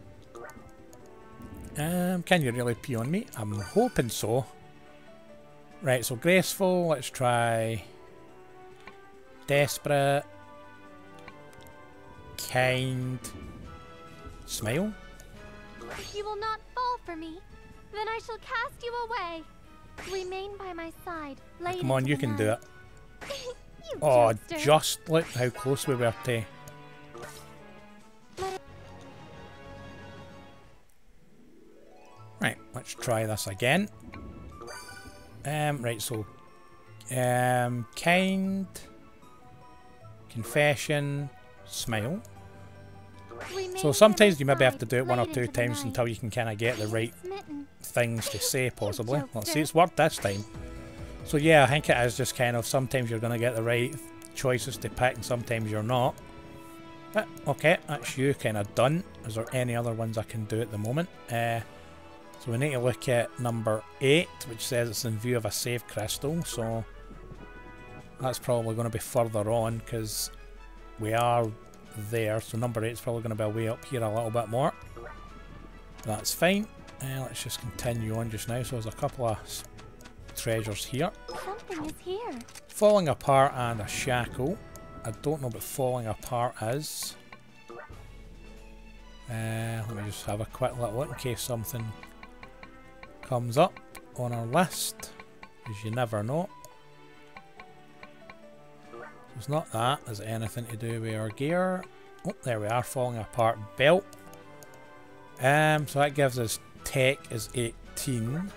Can you really pee on me? I'm hoping so. Right, so graceful, let's try desperate, kind, smile. You will not fall for me. Then I shall cast you away. Remain by my side. Come on, you can do it. You Oh, jokester. just look how close we were to. Right, let's try this again. Right, so kind, confession, smile. Remain So by sometimes my you maybe have side, to do it one or late two into the times night. until you can kind of get the right Smitten. things to say, possibly. Let's see, jokester. it's worked this time. So yeah, I think it is just kind of sometimes you're going to get the right choices to pick and sometimes you're not. But okay, that's you kind of done. Is there any other ones I can do at the moment? So we need to look at number 8, which says it's in view of a save crystal. So that's probably going to be further on because we are there. So number 8 is probably going to be way up here a little bit more. That's fine. Let's just continue on just now. So there's a couple of treasures here. Something is here. Falling apart and a shackle. I don't know what falling apart is. Let me just have a quick little look in case something comes up on our list, because you never know. It's not that. Is it anything to do with our gear? Oh, there we are. Falling apart belt. So that gives us tech is 18.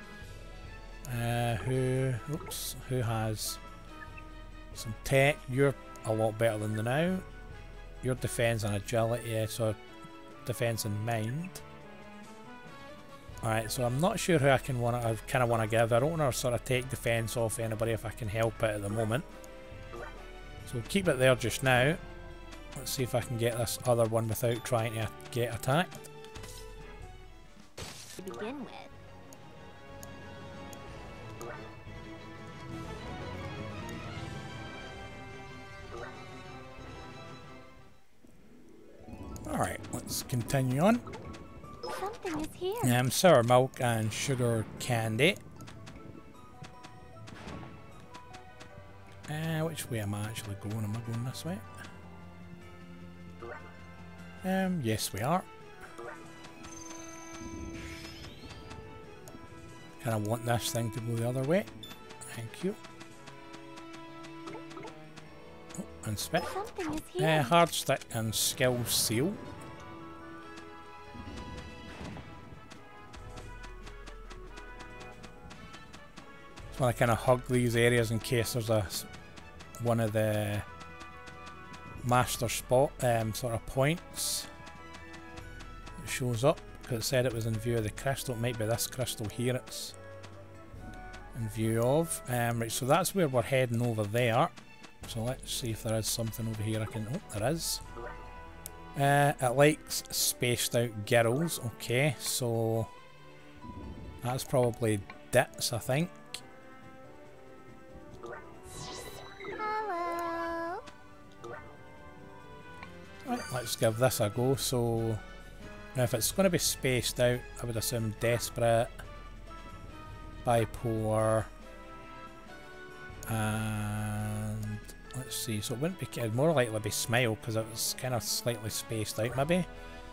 Who has some tech? You're a lot better than the now. Your defense and agility, yeah, so defense and mind. Alright, so I'm not sure who I kind of want to give. I don't want to sort of take defense off anybody if I can help it at the moment. So keep it there just now. Let's see if I can get this other one without trying to get attacked. To begin with. Alright, let's continue on. Something is here. Sour milk and sugar candy. Which way am I actually going? Am I going this way? Yes we are. Kind of want this thing to go the other way. Thank you. Oh, and spit. Something is here. Hard stick and skill seal. Just want to kind of hug these areas in case there's one of the master spot sort of points that shows up, because it said it was in view of the crystal. It might be this crystal here it's in view of. Right, so that's where we're heading over there. So let's see if there is something over here I can... Oh, there is. It likes spaced out girls. Okay, so that's probably Dits, I think. Hello. Right, let's give this a go. So now if it's going to be spaced out, I would assume desperate, bipolar, and let's see. So it wouldn't be, it'd more likely be smile because it was kind of slightly spaced out, maybe.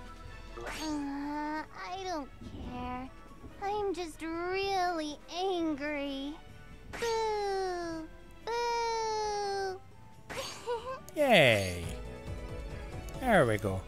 I don't care. I'm just really angry. Boo! Boo! Yay! There we go.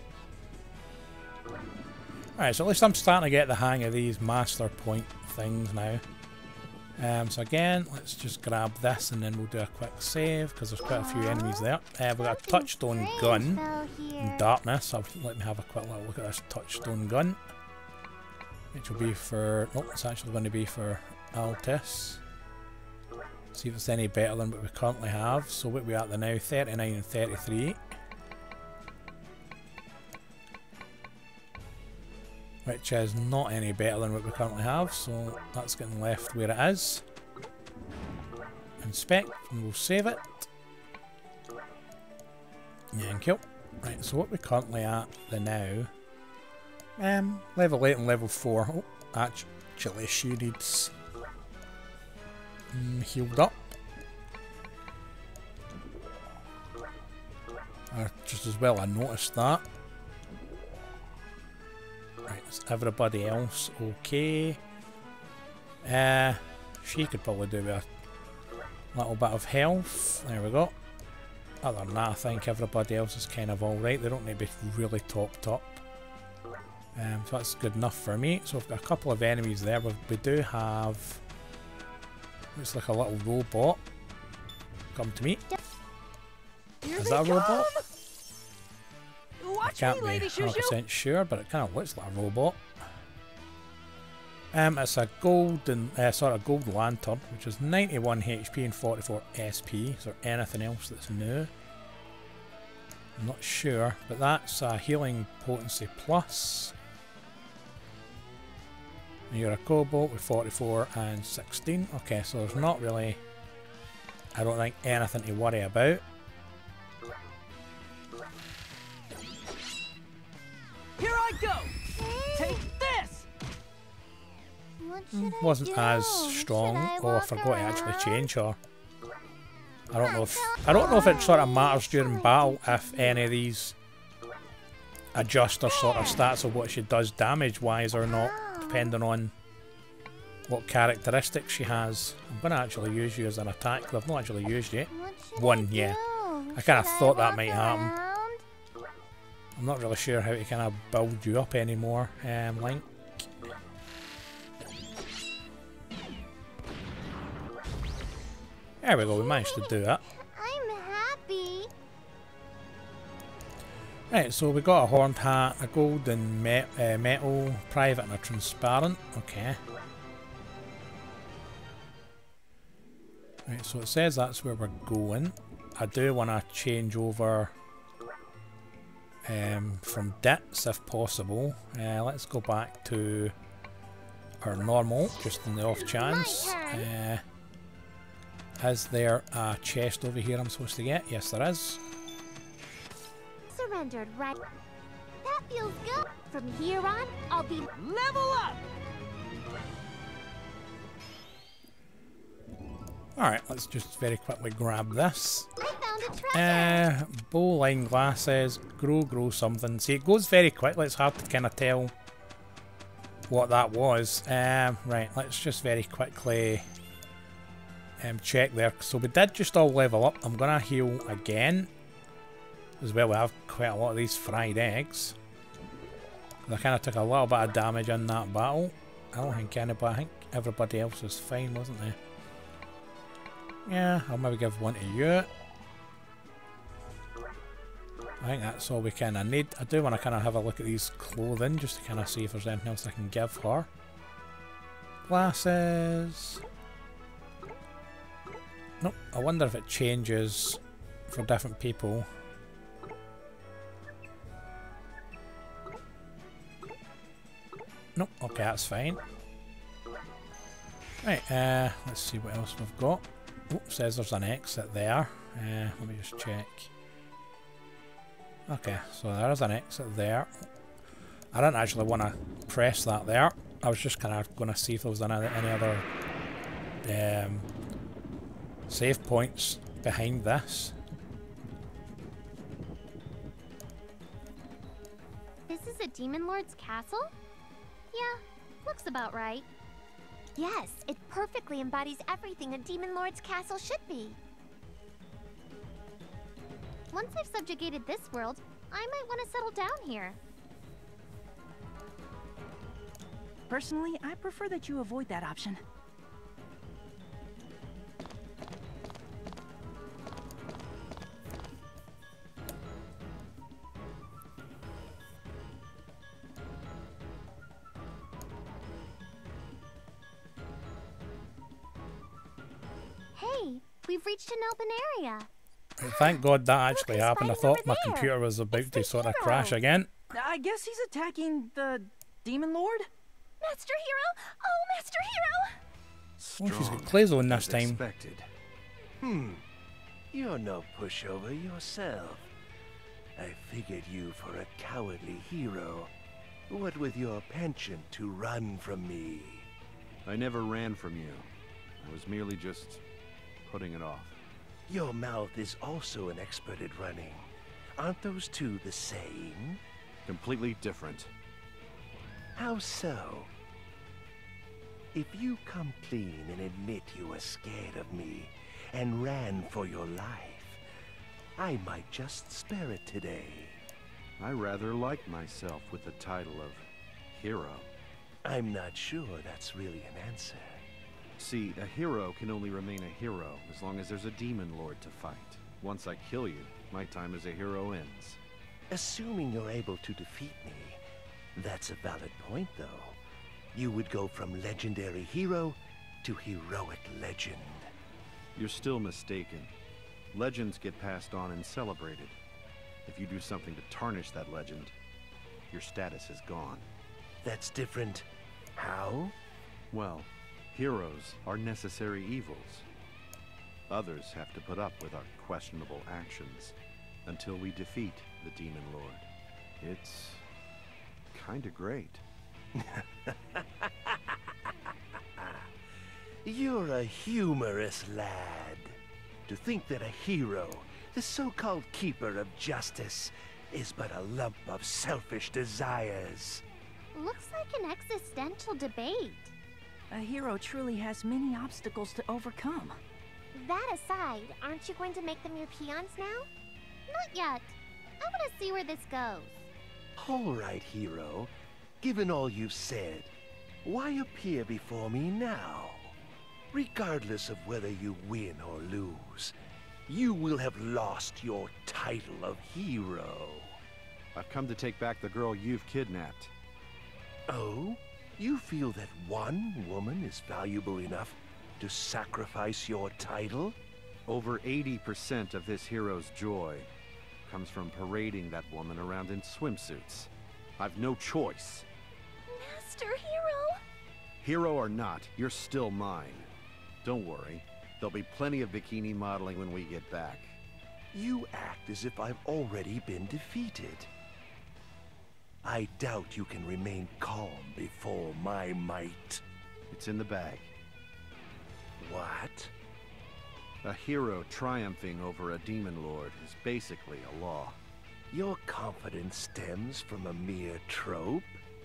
Alright, so at least I'm starting to get the hang of these master point things now. So again, let's just grab this and then we'll do a quick save because there's quite a few enemies there. We've got a touchstone gun in darkness. So let me have a quick look at this touchstone gun, which will be for... Oh, it's actually going to be for Altis. See if it's any better than what we currently have. So what we at the now, 39 and 33. which is not any better than what we currently have, so that's getting left where it is. Inspect, and we'll save it. Thank you. Right, so what we're currently at the now, level 8 and level 4. Oh, actually she needs healed up. Just as well I noticed that. Right, is everybody else okay? She could probably do with a little bit of health. There we go. Other than that, I think everybody else is kind of alright. They don't need to be really topped up. So that's good enough for me. So we've got a couple of enemies there. We do have... looks like a little robot. Come to me. Is that a robot? I can't be 100% sure, but it kind of looks like a robot. It's a golden, sort of gold lantern, which is 91 HP and 44 SP. Is there anything else that's new? I'm not sure, but that's a healing potency plus. And you're a cobalt with 44 and 16. Okay, so there's not really, I don't think, anything to worry about. Here I go! Take this! Wasn't as strong. Oh, I forgot to actually change her. I don't know if it sort of matters during battle if any of these adjust her sort of stats of what she does damage wise or not, depending on what characteristics she has. I'm gonna actually use you as an attack. I've not actually used yet. One, yeah. I kind of thought that might happen. I'm not really sure how to kind of build you up anymore, Link. There we go, we managed to do that. I'm happy. Right, so we got a horned hat, a golden metal, private and a transparent. Okay. Right, so it says that's where we're going. I do want to change over from debts if possible. Let's go back to our normal, just in the off chance. Is there a chest over here I'm supposed to get? Yes, there is. Surrendered, right? That feels good. From here on, I'll be Level up! Alright, let's just very quickly grab this. I found a treasure. Bowline glasses, grow something. See, it goes very quickly, it's hard to kind of tell what that was. Right, let's just very quickly check there. So we did just all level up. I'm going to heal again. As well, we have quite a lot of these fried eggs. I kind of took a little bit of damage in that battle. I don't think anybody, I think everybody else was fine, wasn't they? Yeah, I'll maybe give one to you. I think that's all we kind of need. I do want to kind of have a look at these clothing just to kind of see if there's anything else I can give her. Glasses. Nope, I wonder if it changes for different people. Nope, okay, that's fine. Right, let's see what else we've got. Oh, says there's an exit there. Let me just check. Okay, so there is an exit there. I didn't actually want to press that there. I was just kind of going to see if there was any other save points behind this. This is a Demon Lord's castle? Yeah, looks about right. Yes, it perfectly embodies everything a Demon Lord's castle should be. Once I've subjugated this world, I might want to settle down here. Personally, I prefer that you avoid that option. Hey, we've reached an open area. Thank God that actually happened. I fighting thought my over there. computer was about It's to the sort of hero. crash again. I guess he's attacking the Demon Lord? Master Hero! Oh, Master Hero! Oh, she's got Strong clothes on this as time. expected. You're no pushover yourself. I figured you for a cowardly hero. What with your penchant to run from me? I never ran from you. I was merely just putting it off. Your mouth is also an expert at running. Aren't those two the same? Completely different. How so? If you come clean and admit you were scared of me and ran for your life, I might just spare it today. I rather like myself with the title of hero. I'm not sure that's really an answer. See, a hero can only remain a hero as long as there's a demon lord to fight. Once I kill you, my time as a hero ends. Assuming you're able to defeat me, that's a valid point, though. You would go from legendary hero to heroic legend. You're still mistaken. Legends get passed on and celebrated. If you do something to tarnish that legend, your status is gone. That's different. How? Well, heroes are necessary evils. Others have to put up with our questionable actions until we defeat the Demon Lord. It's kinda great. You're a humorous lad. To think that a hero, the so-called keeper of justice, is but a lump of selfish desires. Looks like an existential debate. A hero truly has many obstacles to overcome. That aside, aren't you going to make them your peons now? Not yet. I want to see where this goes. All right, hero. Given all you've said, why appear before me now? Regardless of whether you win or lose, you will have lost your title of hero. I've come to take back the girl you've kidnapped. Oh? You feel that one woman is valuable enough to sacrifice your title? Over 80% of this hero's joy comes from parading that woman around in swimsuits. I've no choice. Master Hero! Hero or not, you're still mine. Don't worry, there'll be plenty of bikini modeling when we get back. You act as if I've already been defeated. I doubt you can remain calm before my might. It's in the bag. What? A hero triumphing over a demon lord is basically a law. Your confidence stems from a mere trope?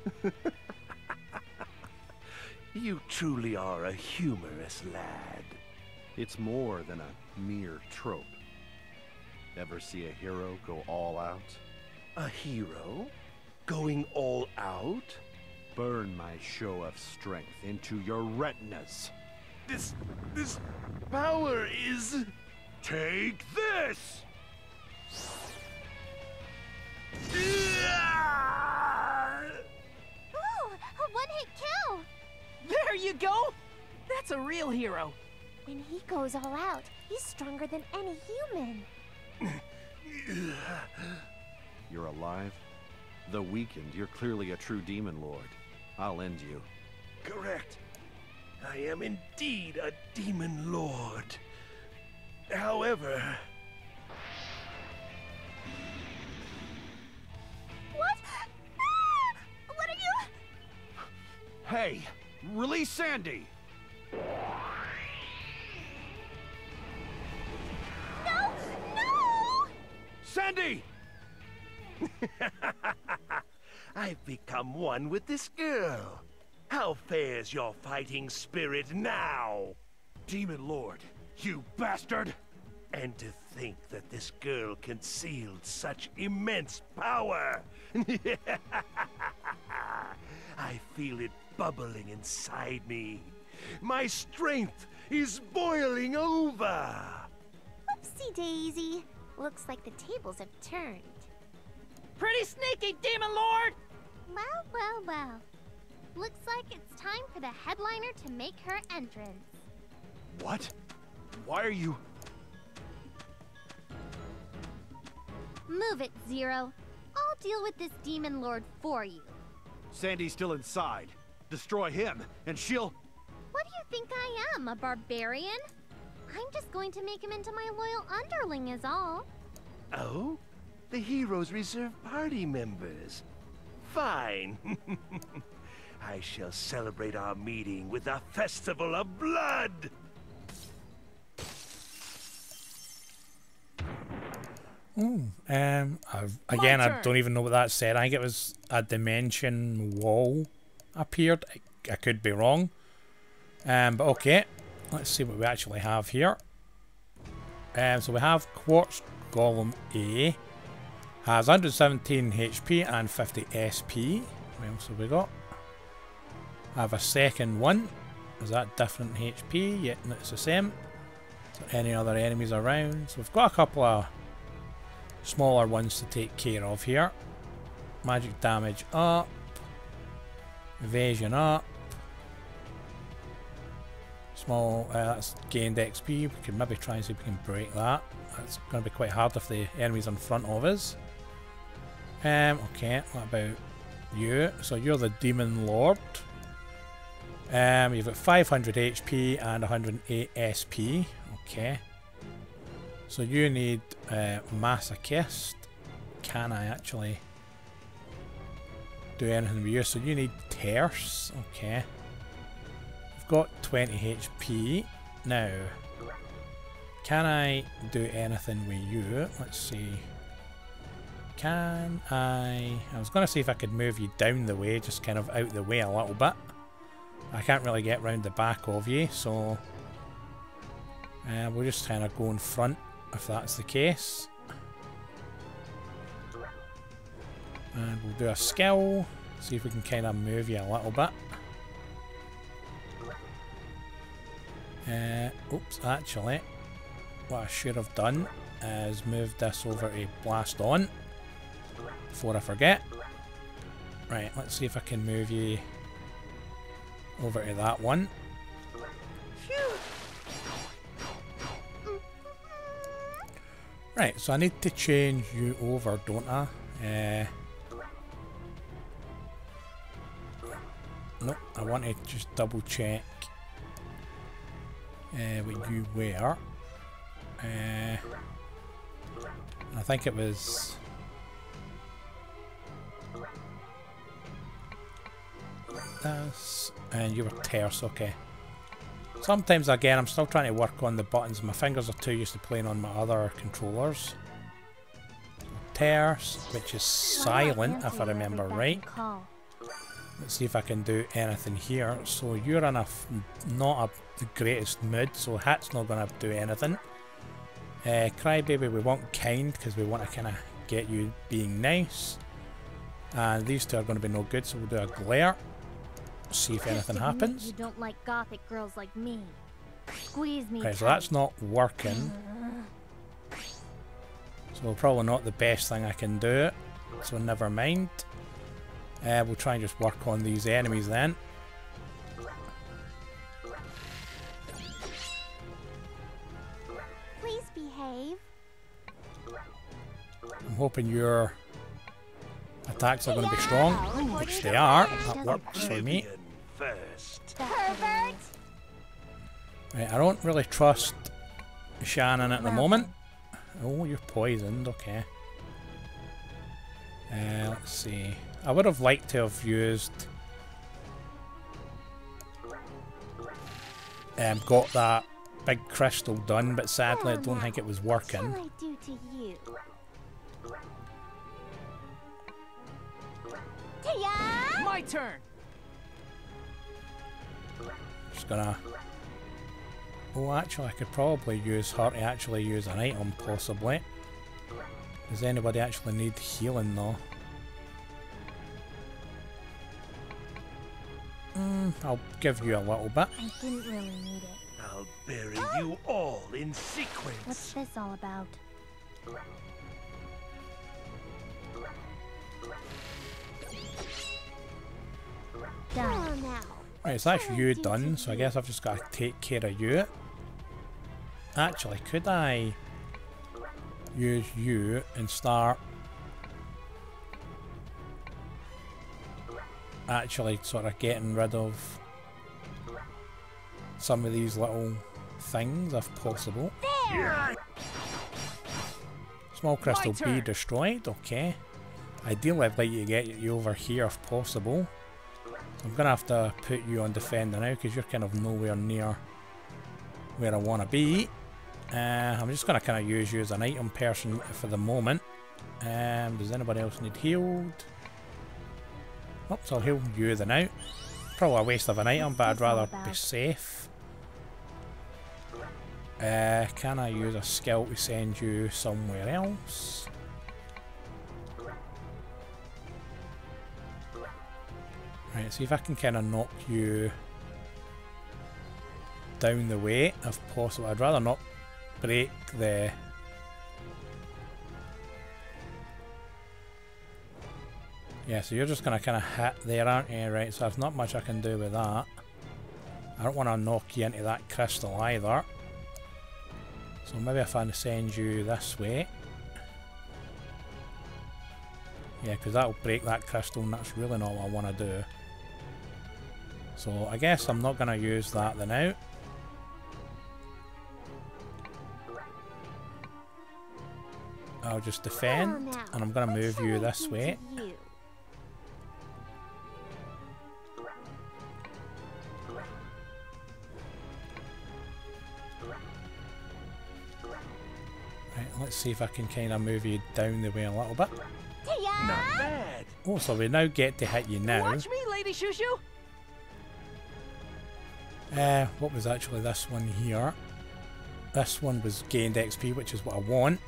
You truly are a humorous lad. It's more than a mere trope. Ever see a hero go all out? A hero? Going all out? Burn my show of strength into your retinas. This power is... Take this! Ooh, a one-hit kill! There you go! That's a real hero. When he goes all out, he's stronger than any human. You're alive? Though weakened, you're clearly a true demon lord. I'll end you. Correct. I am indeed a demon lord. However... What? Ah! What are you... Hey! Release Sandy! No! No! Sandy! I've become one with this girl. How fares your fighting spirit now? Demon Lord, you bastard! And to think that this girl concealed such immense power! I feel it bubbling inside me. My strength is boiling over! Oopsie daisy. Looks like the tables have turned. Pretty sneaky, Demon Lord! Well, well, well. Looks like it's time for the headliner to make her entrance. What? Why are you... Move it, Zero. I'll deal with this Demon Lord for you. Sandy's still inside. Destroy him, and she'll... What do you think I am, a barbarian? I'm just going to make him into my loyal underling is all. Oh? The Heroes Reserve party members. Fine. I shall celebrate our meeting with a festival of blood! Again, I don't even know what that said. I think it was a dimension wall appeared. I could be wrong. But okay, let's see what we actually have here. So we have Quartz Golem A. Has 117 HP and 50 SP. What else have we got? I have a second one. Is that different HP? Yeah, no, it's the same. So any other enemies around? So we've got a couple of smaller ones to take care of here. Magic damage up. Evasion up. Small, that's gained XP. We can maybe try and see if we can break that. That's going to be quite hard if the enemy's in front of us. Okay, what about you? So you're the Demon Lord. You've got 500 HP and 108 SP. Okay. So you need Masochist. Can I actually do anything with you? So you need Terse. Okay. You've got 20 HP. Now, can I do anything with you? Let's see. Can I was going to see if I could move you down the way, just kind of out the way a little bit. I can't really get round the back of you, so we'll just kind of go in front if that's the case. And we'll do a skill, see if we can kind of move you a little bit. Oops, actually, what I should have done is move this over to Blast On before I forget. Right, let's see if I can move you over to that one. Right, so I need to change you over, don't I? Nope, I want to just double check what you were. I think it was this, and you were Terse, okay. Sometimes, again, I'm still trying to work on the buttons. My fingers are too used to playing on my other controllers. Terse, which is silent, if I remember right. Let's see if I can do anything here. So you're in not the greatest mood, so Hat's not going to do anything. Crybaby, we want kind, because we want to kind of get you being nice. And these two are going to be no good, so we'll do a glare. See if anything happens. You don't like gothic girls like me. Squeeze me. Okay, so that's not working. So probably not the best thing I can do. So never mind. We'll try and just work on these enemies then. Please behave. I'm hoping your attacks are going to be strong, which they are. That works for me. Pervert. Right, I don't really trust Shannon at the moment. Oh, you're poisoned, okay. Let's see. I would have liked to have used... got that big crystal done, but sadly I don't think it was working. What shall I do to you? My turn! Just gonna... Oh, actually, I could probably use her to actually use an item, possibly. Does anybody actually need healing, though? I'll give you a little bit. I didn't really need it. I'll bury you all in sequence. What's this all about? Done. Right, so that's you done, so I guess I've just got to take care of you. Actually, could I use you and start... actually sort of getting rid of some of these little things if possible. There! Small crystal B destroyed, okay. Ideally I'd like you to get you over here if possible. I'm going to have to put you on defender now because you're kind of nowhere near where I want to be. I'm just going to kind of use you as an item person for the moment. Does anybody else need healed? Oh, so I'll heal you then out. Probably a waste of an item, but I'd rather be safe. Can I use a skill to send you somewhere else? Right, see if I can kind of knock you down the way if possible. I'd rather not break the... Yeah, so you're just going to kind of hit there, aren't you? Right, so there's not much I can do with that. I don't want to knock you into that crystal either. So maybe if I send you this way. Yeah, because that'll break that crystal and that's really not what I want to do. So I guess I'm not going to use that then out. I'll just defend, and I'm going to move you this way. Right, let's see if I can kind of move you down the way a little bit. Not bad. Oh, so we now get to hit you now. Watch me, Lady Shushu. What was actually this one here? This one was gained XP, which is what I want.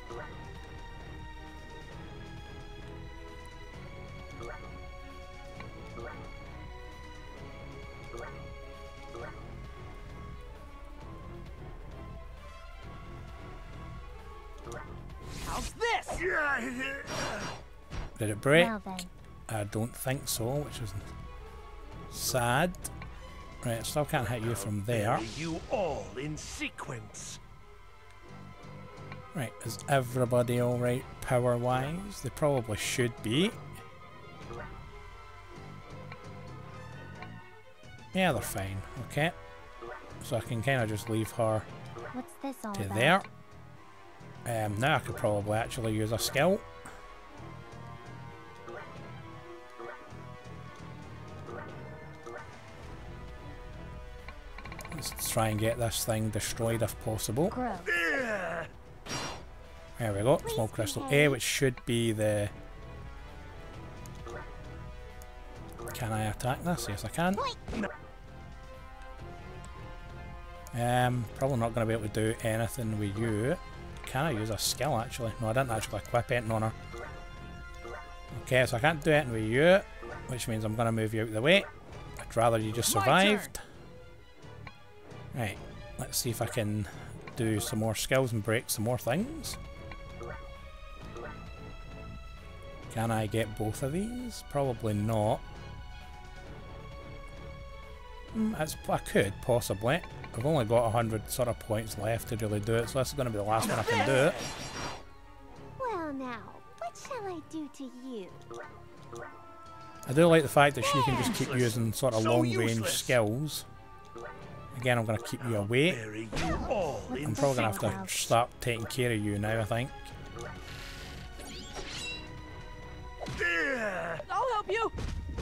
How's this? Did it break? Well then. I don't think so, which is sad. Right, I still can't hit you from there. You all in sequence. Right, is everybody alright power-wise? They probably should be. Yeah, they're fine. Okay. So I can kind of just leave her What's this all to about? there. Now I could probably actually use a skill. Let's try and get this thing destroyed if possible. Gross. There we go, small crystal A, which should be the... Can I attack this? Yes I can. Probably not going to be able to do anything with you. Can I use a skill actually? No, I didn't actually equip anything on her. Okay, so I can't do anything with you, which means I'm going to move you out of the way. I'd rather you just survived. Right, let's see if I can do some more skills and break some more things. Can I get both of these? Probably not. I could, possibly. I've only got 100 sort of points left to really do it, so this is going to be the last one I can do. Well now, what shall I do to you? I do like the fact that she can just keep using sort of long-range skills. Again, I'm going to keep you away. I'm probably going to have to start taking care of you now, I think. I'll help you.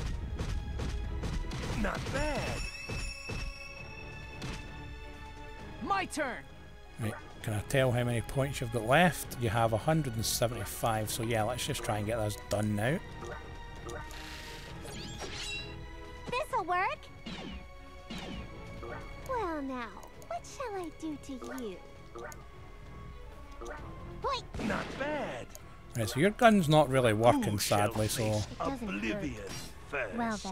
Not bad. My turn. Right, can I tell how many points you've got left? You have 175, so yeah, let's just try and get this done now. This'll work. Well now, what shall I do to you? Wait. Not bad. Right, so your gun's not really working, Who shall sadly, so... face It doesn't Oblivion first. Well then.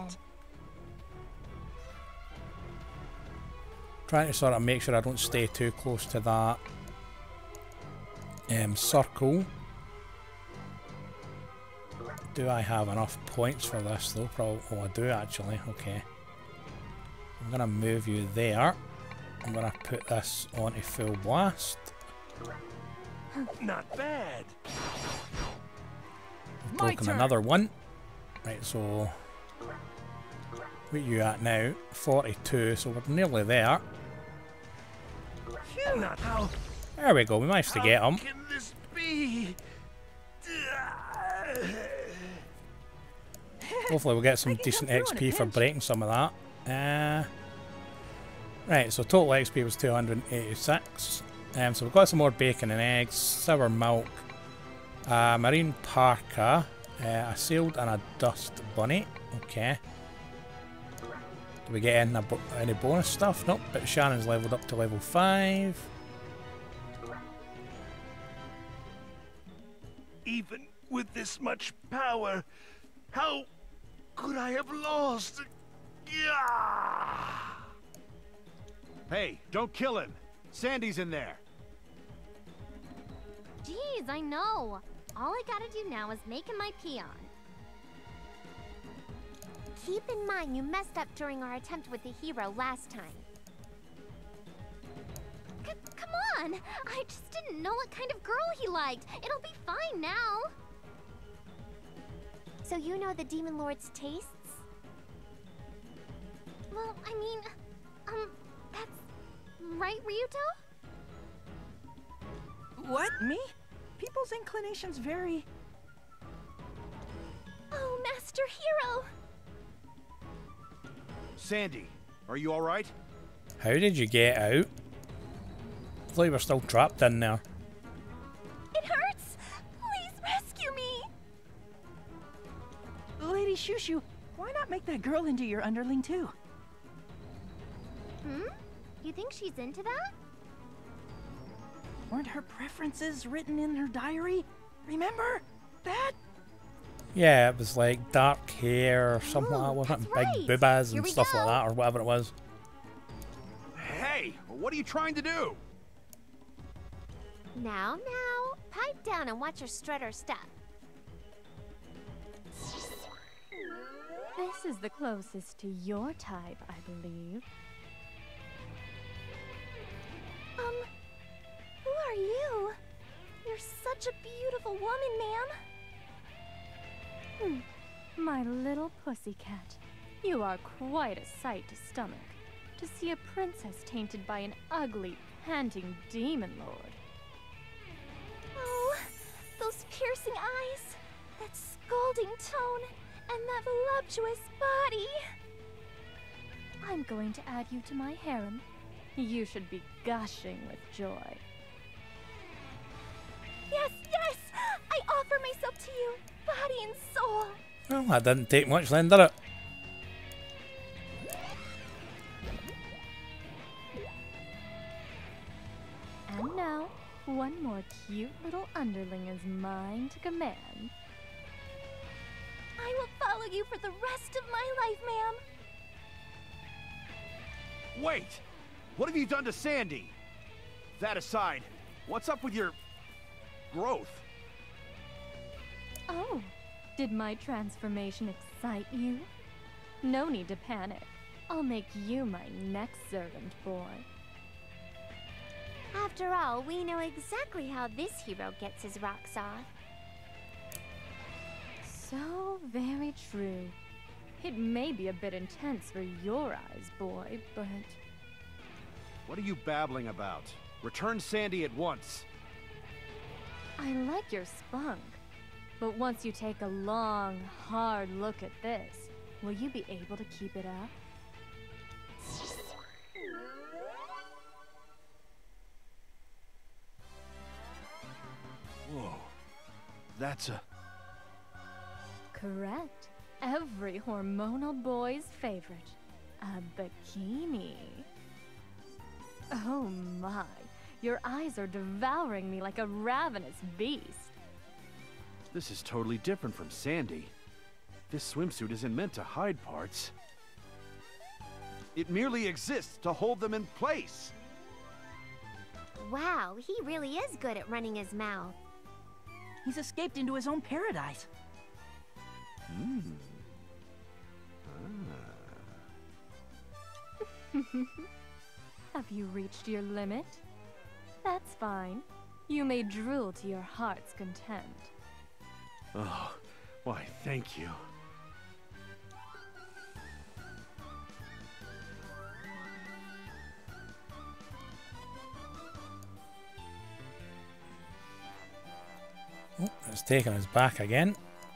Trying to sort of make sure I don't stay too close to that circle. Do I have enough points for this though? Probably. Oh, I do actually. Okay. I'm going to move you there. I'm going to put this onto full blast. Not bad. I've broken another one. Right, so What are you at now? 42, so we're nearly there. Not how. There we go, we managed to get him. How can this be? Hopefully we'll get some decent XP for breaking some of that. Right, so total XP was 286. So we've got some more bacon and eggs, sour milk, marine parka, a sealed and a dust bunny. Okay. Do we get any bonus stuff? Nope, but Shannon's leveled up to level 5. Even with this much power, how could I have lost? Yeah! Hey, don't kill him. Sandy's in there. Jeez, I know. All I gotta do now is make him my peon. Keep in mind you messed up during our attempt with the hero last time. Come on! I just didn't know what kind of girl he liked. It'll be fine now. So you know the Demon Lord's tastes? Well, I mean, that's right, Ryuto? What? Me? People's inclinations vary. Oh, Master Hero! Sandy, are you alright? How did you get out? Hopefully we're still trapped in there. It hurts! Please rescue me! Lady Shushu, why not make that girl into your underling too? You think she's into that? Weren't her preferences written in her diary? Remember that? Yeah, it was like dark hair or something like that, wasn't it? That's Big right. boobas Here and we stuff go. like that, or whatever it was. Hey, what are you trying to do? Now, pipe down and watch her strut her stuff. This is the closest to your type, I believe. Who are you? You're such a beautiful woman, ma'am. My little pussycat. You are quite a sight to stomach. To see a princess tainted by an ugly, panting demon lord. Oh, those piercing eyes, that scalding tone, and that voluptuous body. I'm going to add you to my harem. You should be gushing with joy. Yes, yes! I offer myself to you, body and soul. Well, that didn't take much then, did it? And now, one more cute little underling is mine to command. I will follow you for the rest of my life, ma'am. Wait! What have you done to Sandy? That aside, what's up with your growth? Oh, did my transformation excite you? No need to panic. I'll make you my next servant boy. After all, we know exactly how this hero gets his rocks off. So very true. It may be a bit intense for your eyes, boy, but... What are you babbling about? Return Sandy at once. I like your spunk. But once you take a long, hard look at this, will you be able to keep it up? Whoa. That's a... Correct. Every hormonal boy's favorite. A bikini. Oh my. Your eyes are devouring me like a ravenous beast. This is totally different from Sandy. This swimsuit isn't meant to hide parts. It merely exists to hold them in place. Wow, he really is good at running his mouth. He's escaped into his own paradise. Have you reached your limit? That's fine. You may drool to your heart's content. Oh, why, thank you. Oh, it's taking us back again.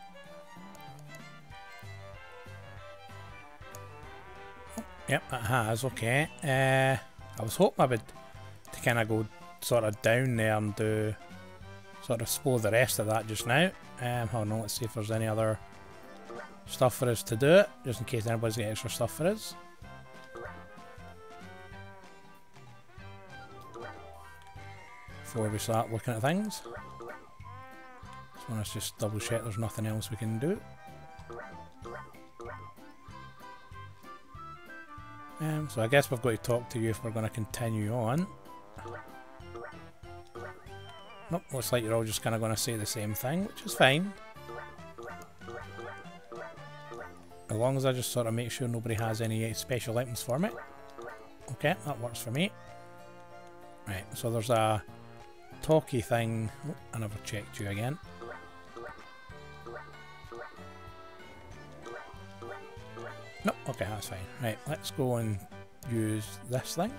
Oh, yep, it has, okay. I was hoping I would to kind of go sort of down there and do sort of explore the rest of that just now. Hold on, let's see if there's any other stuff for us to do, just in case anybody's got extra stuff for us. Before we start looking at things. Just want to just double check there's nothing else we can do. So I guess we've got to talk to you if we're going to continue on. Nope, looks like you're all just kind of going to say the same thing, which is fine. As long as I just sort of make sure nobody has any special items for me. Okay, that works for me. Right, so there's a talky thing. Oh, I never checked you again. Nope, okay, that's fine. Right, let's go and use this thing.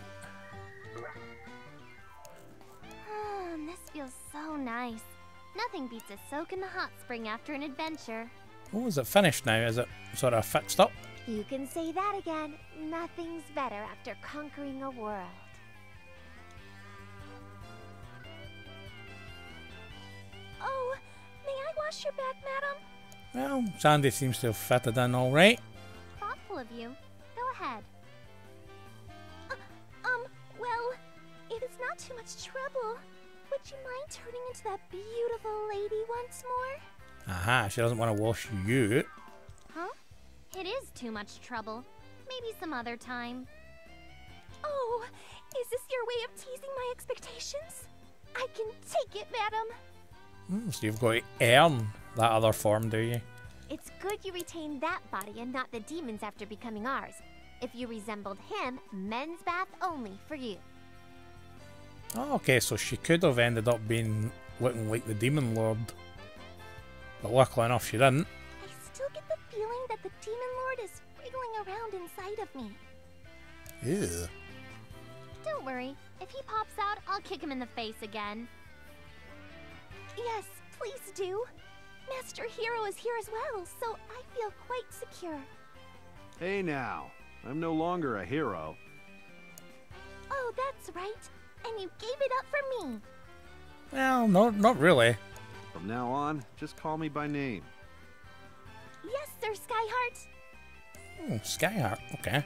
This feels so nice. Nothing beats a soak in the hot spring after an adventure. Oh, is it finished now? Is it sort of fixed up? You can say that again. Nothing's better after conquering a world. Oh, may I wash your back, madam? Well, Sandy seems to have fitted in alright. Thoughtful of you. Go ahead. Well, if it's not too much trouble, would you mind turning into that beautiful lady once more? Aha, she doesn't want to wash you. Huh? It is too much trouble. Maybe some other time. Oh, is this your way of teasing my expectations? I can take it, madam. So you've got to earn that other form, do you? It's good you retain that body and not the demons after becoming ours. If you resembled him, men's bath only for you. Oh, okay, so she could have ended up being looking like the Demon Lord. But luckily enough, she didn't. I still get the feeling that the Demon Lord is wriggling around inside of me. Ew. Don't worry. If he pops out, I'll kick him in the face again. Yes, please do. Master Hero is here as well, so I feel quite secure. Hey now, I'm no longer a hero. Oh, that's right. And you gave it up for me. Well, no, not really. From now on, just call me by name. Yes, Sir Skyheart. Oh, Skyheart, okay.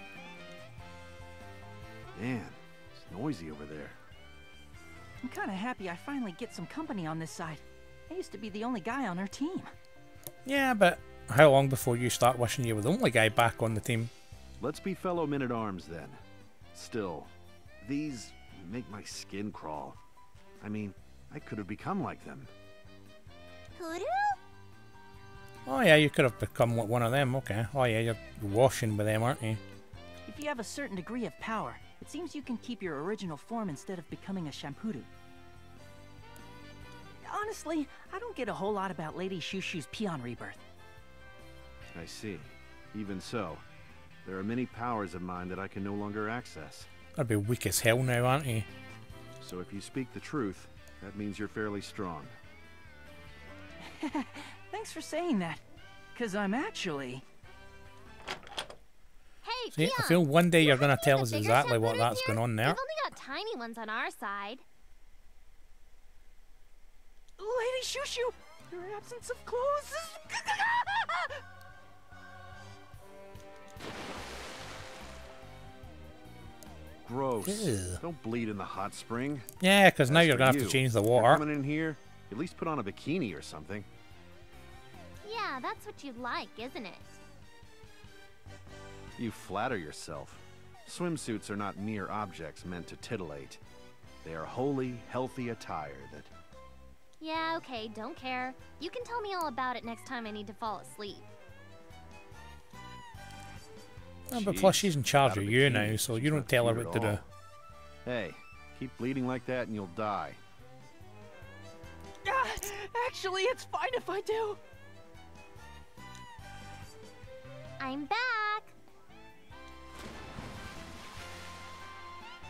Man, it's noisy over there. I'm kind of happy I finally get some company on this side. I used to be the only guy on our team. Yeah, but how long before you start wishing you were the only guy back on the team? Let's be fellow men-at-arms then. Still, these make my skin crawl. I mean, I could have become like them. Hoodoo? Oh yeah, you could have become like one of them, okay. Oh yeah, you're washing with them, aren't you? If you have a certain degree of power, it seems you can keep your original form instead of becoming a shampoo. Honestly, I don't get a whole lot about Lady Shushu's Peon rebirth. I see. Even so, there are many powers of mine that I can no longer access. That'd be weak as hell now, aren't you? So if you speak the truth, that means you're fairly strong. Thanks for saying that, because I'm actually... Hey, See, Peon, I feel one day you're going to haven't tell the us bigger exactly what shampoos that's here? going on there. We've only got tiny ones on our side. Lady Shushu, your absence of clothes is... Gross. Ew. Don't bleed in the hot spring. Yeah, because now As you're for going to have you, to change the if you're water. coming in here, at least put on a bikini or something. Yeah, that's what you'd like, isn't it? You flatter yourself. Swimsuits are not mere objects meant to titillate. They are wholly, healthy attire that... Yeah, okay, don't care. You can tell me all about it next time I need to fall asleep. But plus she's in charge Without of a you bikini, now, so she's you don't not tell her cute what at to do. all. Hey, keep bleeding like that and you'll die. Actually, it's fine if I do. I'm back!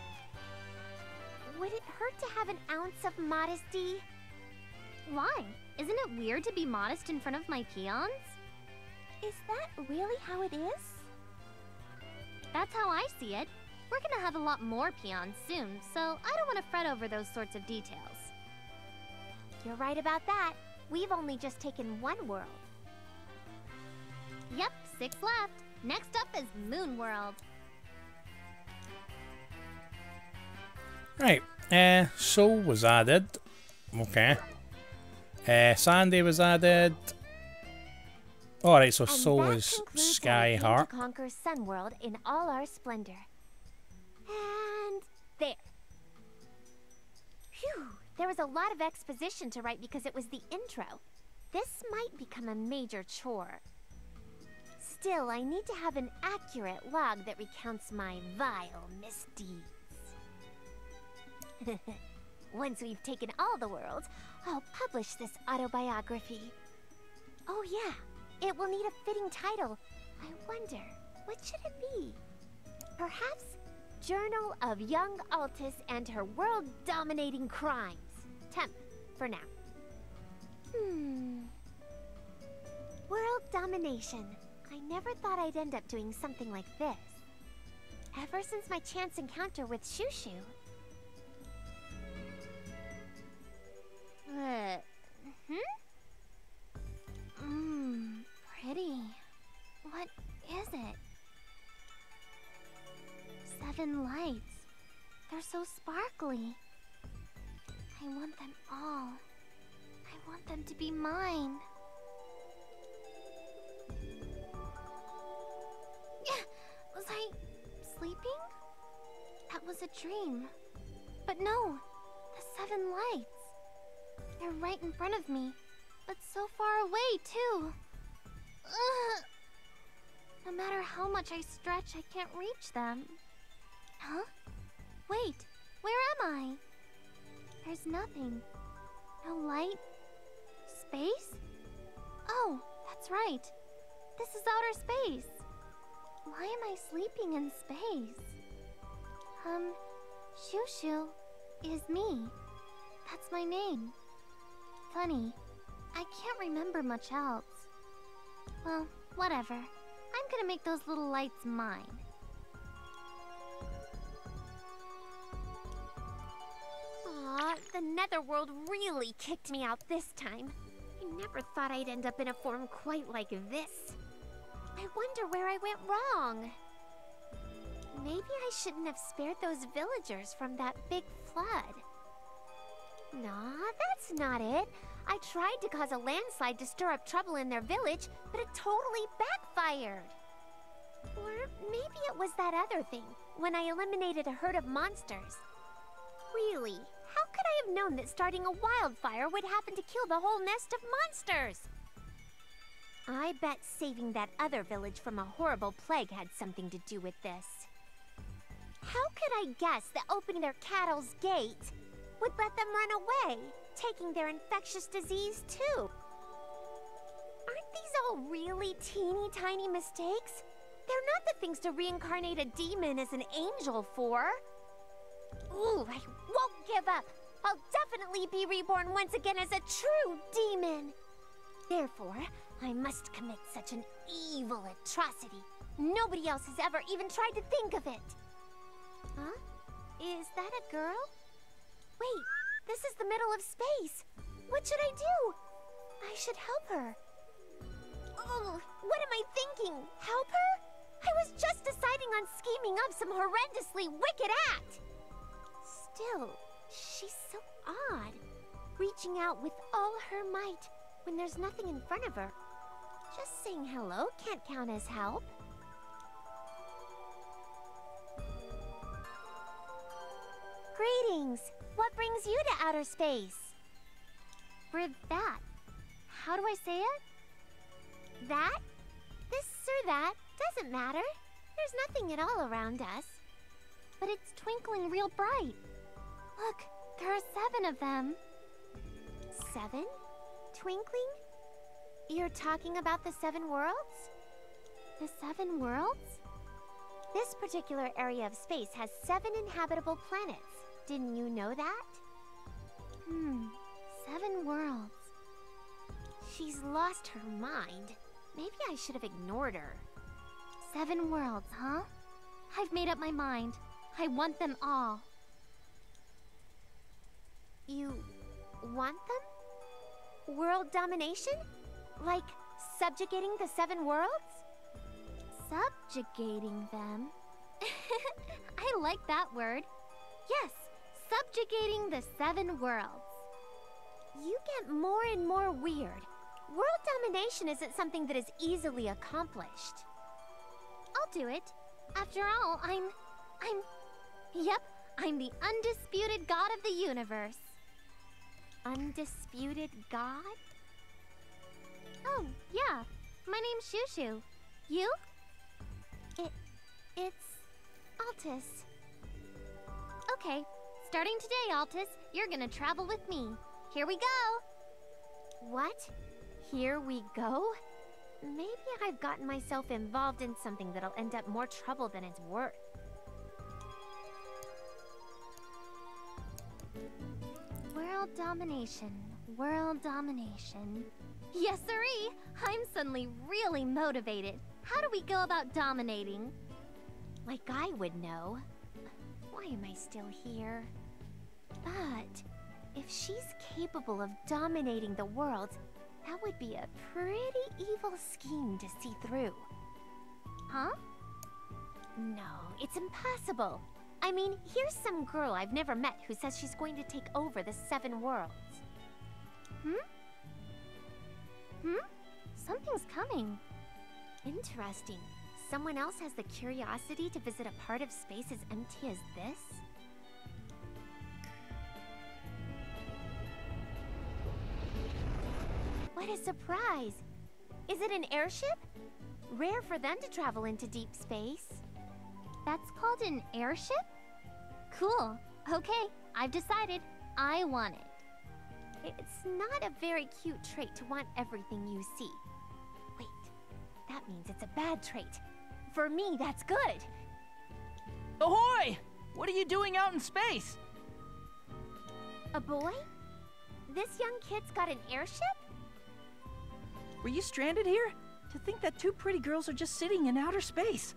Would it hurt to have an ounce of modesty? Why? Isn't it weird to be modest in front of my peons? Is that really how it is? That's how I see it. We're gonna have a lot more peons soon, so I don't want to fret over those sorts of details. You're right about that. We've only just taken one world. Yep, 6 left. Next up is Moon World. Right, Soul was added. Okay. Sandy was added. Alright, so Soul is Sky Heart. To conquer Sun World in all our splendor. And there. Phew, there was a lot of exposition to write because it was the intro. This might become a major chore. Still, I need to have an accurate log that recounts my vile misdeeds. Once we've taken all the worlds, I'll publish this autobiography. Oh yeah, it will need a fitting title. I wonder, what should it be? Perhaps Journal of Young Altis and Her World-Dominating Crimes. Temp, for now. World domination. I never thought I'd end up doing something like this. Ever since my chance encounter with Shushu. Pretty. What is it? 7 lights. They're so sparkly. I want them all. I want them to be mine. Was I sleeping? That was a dream. But no, the 7 lights. They're right in front of me, but so far away too. Ugh. No matter how much I stretch, I can't reach them. Huh? Wait, where am I? There's nothing. No light? Space? Oh, that's right. This is outer space. Why am I sleeping in space? Shushu is me. That's my name. Funny, I can't remember much else. Well, whatever. I'm gonna make those little lights mine. Aw, the Netherworld really kicked me out this time. I never thought I'd end up in a form quite like this. I wonder where I went wrong. Maybe I shouldn't have spared those villagers from that big flood. Nah, that's not it. I tried to cause a landslide to stir up trouble in their village, but it totally backfired. Or maybe it was that other thing, when I eliminated a herd of monsters. Really, how could I have known that starting a wildfire would happen to kill the whole nest of monsters? I bet saving that other village from a horrible plague had something to do with this. How could I guess that opening their cattle's gate would let them run away, taking their infectious disease too? Aren't these all really teeny tiny mistakes? They're not the things to reincarnate a demon as an angel for. Ooh, I won't give up. I'll definitely be reborn once again as a true demon. Therefore, I must commit such an evil atrocity. Nobody else has ever even tried to think of it. Huh? Is that a girl? Wait, this is the middle of space. What should I do? I should help her. Oh, what am I thinking? Help her? I was just deciding on scheming up some horrendously wicked act. Still, she's so odd. Reaching out with all her might when there's nothing in front of her. Just saying hello can't count as help. Greetings! What brings you to outer space? That. How do I say it? That? This or that? Doesn't matter. There's nothing at all around us. But it's twinkling real bright. Look, there are 7 of them. 7? Twinkling? You're talking about the 7 worlds? The 7 worlds? This particular area of space has 7 inhabitable planets. Didn't you know that? 7 worlds. She's lost her mind. Maybe I should have ignored her. 7 worlds, huh? I've made up my mind. I want them all. You want them? World domination? Like subjugating the 7 worlds? Subjugating them? I like that word. Yes, subjugating the 7 worlds. You get more and more weird. World domination isn't something that is easily accomplished. I'll do it. After all, Yep, I'm the undisputed god of the universe. Undisputed god? Oh, yeah. My name's Shushu. You? It's Altis. Okay, starting today, Altis, you're gonna travel with me. Here we go! What? Here we go? Maybe I've gotten myself involved in something that'll end up more trouble than it's worth. World domination, world domination. Yes, sirree! I'm suddenly really motivated. How do we go about dominating? Like I would know. Why am I still here? But if she's capable of dominating the world, that would be a pretty evil scheme to see through. Huh? No, it's impossible. I mean, here's some girl I've never met who says she's going to take over the 7 worlds. Something's coming. Interesting. Someone else has the curiosity to visit a part of space as empty as this? What a surprise! Is it an airship? Rare for them to travel into deep space. That's called an airship? Cool. Okay, I've decided. I want it. It's not a very cute trait to want everything you see. Wait, that means it's a bad trait. For me, that's good. Ahoy! What are you doing out in space? A boy? This young kid's got an airship? Were you stranded here? To think that 2 pretty girls are just sitting in outer space.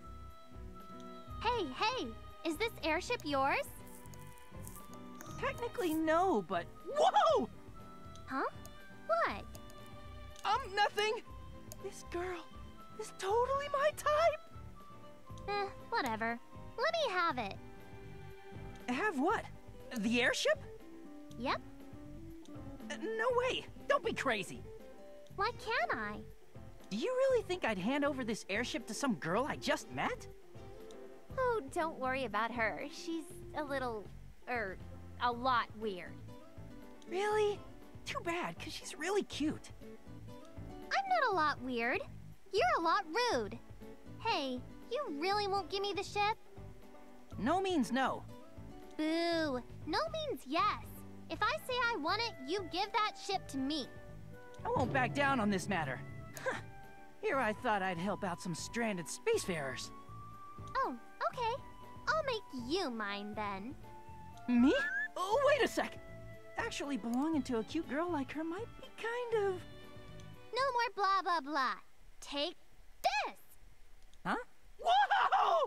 Hey, is this airship yours? Technically no, but... Whoa! Huh? What? Nothing! This girl is totally my type! Whatever. Let me have it. Have what? The airship? Yep. No way! Don't be crazy! Why can't I? Do you really think I'd hand over this airship to some girl I just met? Oh, don't worry about her. She's a little, a lot weird. Really? Too bad, because she's really cute. I'm not a lot weird. You're a lot rude. Hey, you really won't give me the ship? No means no. Boo. No means yes. If I say I want it, you give that ship to me. I won't back down on this matter. Here I thought I'd help out some stranded spacefarers. Oh, okay. I'll make you mine then. Me? Oh, wait a sec! Actually, belonging to a cute girl like her might be kind of... No more blah blah blah. Take this! Huh? Whoa!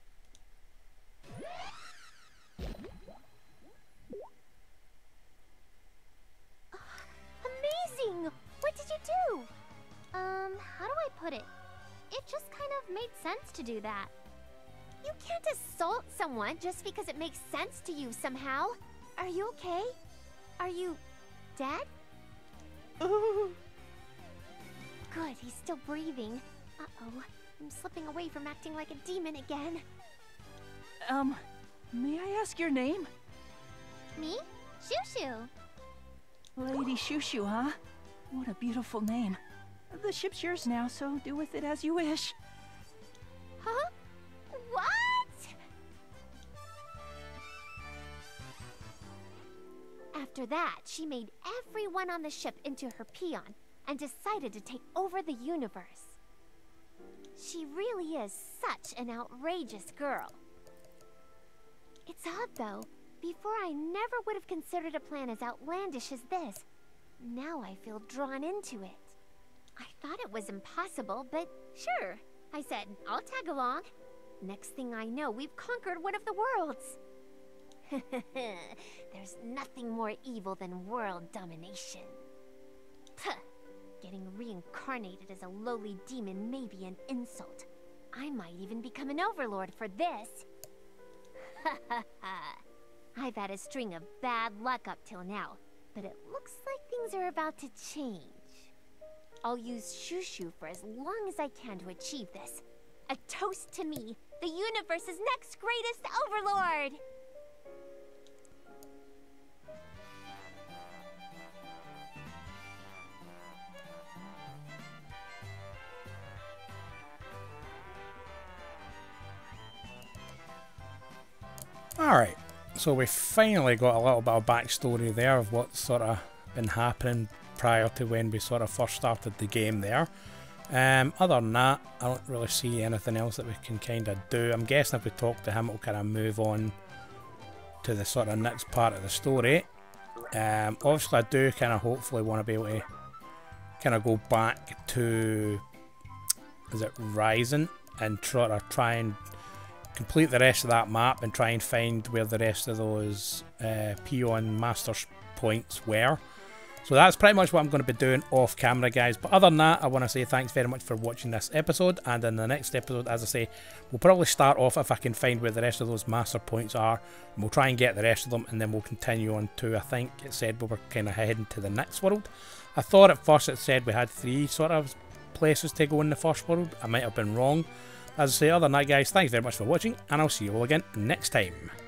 Amazing! What did you do? How do I put it? It just kind of made sense to do that. You can't assault someone just because it makes sense to you somehow. Are you okay? Are you dead? Ooh. Good, he's still breathing. Uh-oh, I'm slipping away from acting like a demon again. May I ask your name? Me? Shushu. Lady Shushu, huh? What a beautiful name. The ship's yours now, so do with it as you wish. Huh? What? After that, she made everyone on the ship into her peon and decided to take over the universe. She really is such an outrageous girl. It's odd, though. Before, I never would have considered a plan as outlandish as this. Now I feel drawn into it. I thought it was impossible, but sure. I said, I'll tag along. Next thing I know, we've conquered one of the worlds. There's nothing more evil than world domination. Puh. Getting reincarnated as a lowly demon may be an insult. I might even become an overlord for this. I've had a string of bad luck up till now, but it looks like things are about to change. I'll use Shushu for as long as I can to achieve this. A toast to me, the universe's next greatest overlord! Alright, so we finally got a little bit of backstory there of what's sort of been happening prior to when we sort of first started the game there. Other than that, I don't really see anything else that we can kind of do. I'm guessing if we talk to him, it'll kind of move on to the sort of next part of the story. Obviously, I do kind of hopefully want to be able to kind of go back to, is it Raisant, and try and complete the rest of that map and try and find where the rest of those Peon Master points were. So that's pretty much what I'm going to be doing off camera, guys. But other than that, I want to say thanks very much for watching this episode. And in the next episode, as I say, we'll probably start off if I can find where the rest of those master points are. And we'll try and get the rest of them, and then we'll continue on to, I think it said we were kind of heading to the next world. I thought at first it said we had 3 sort of places to go in the first world. I might have been wrong. As I say, other than that, guys, thanks very much for watching, and I'll see you all again next time.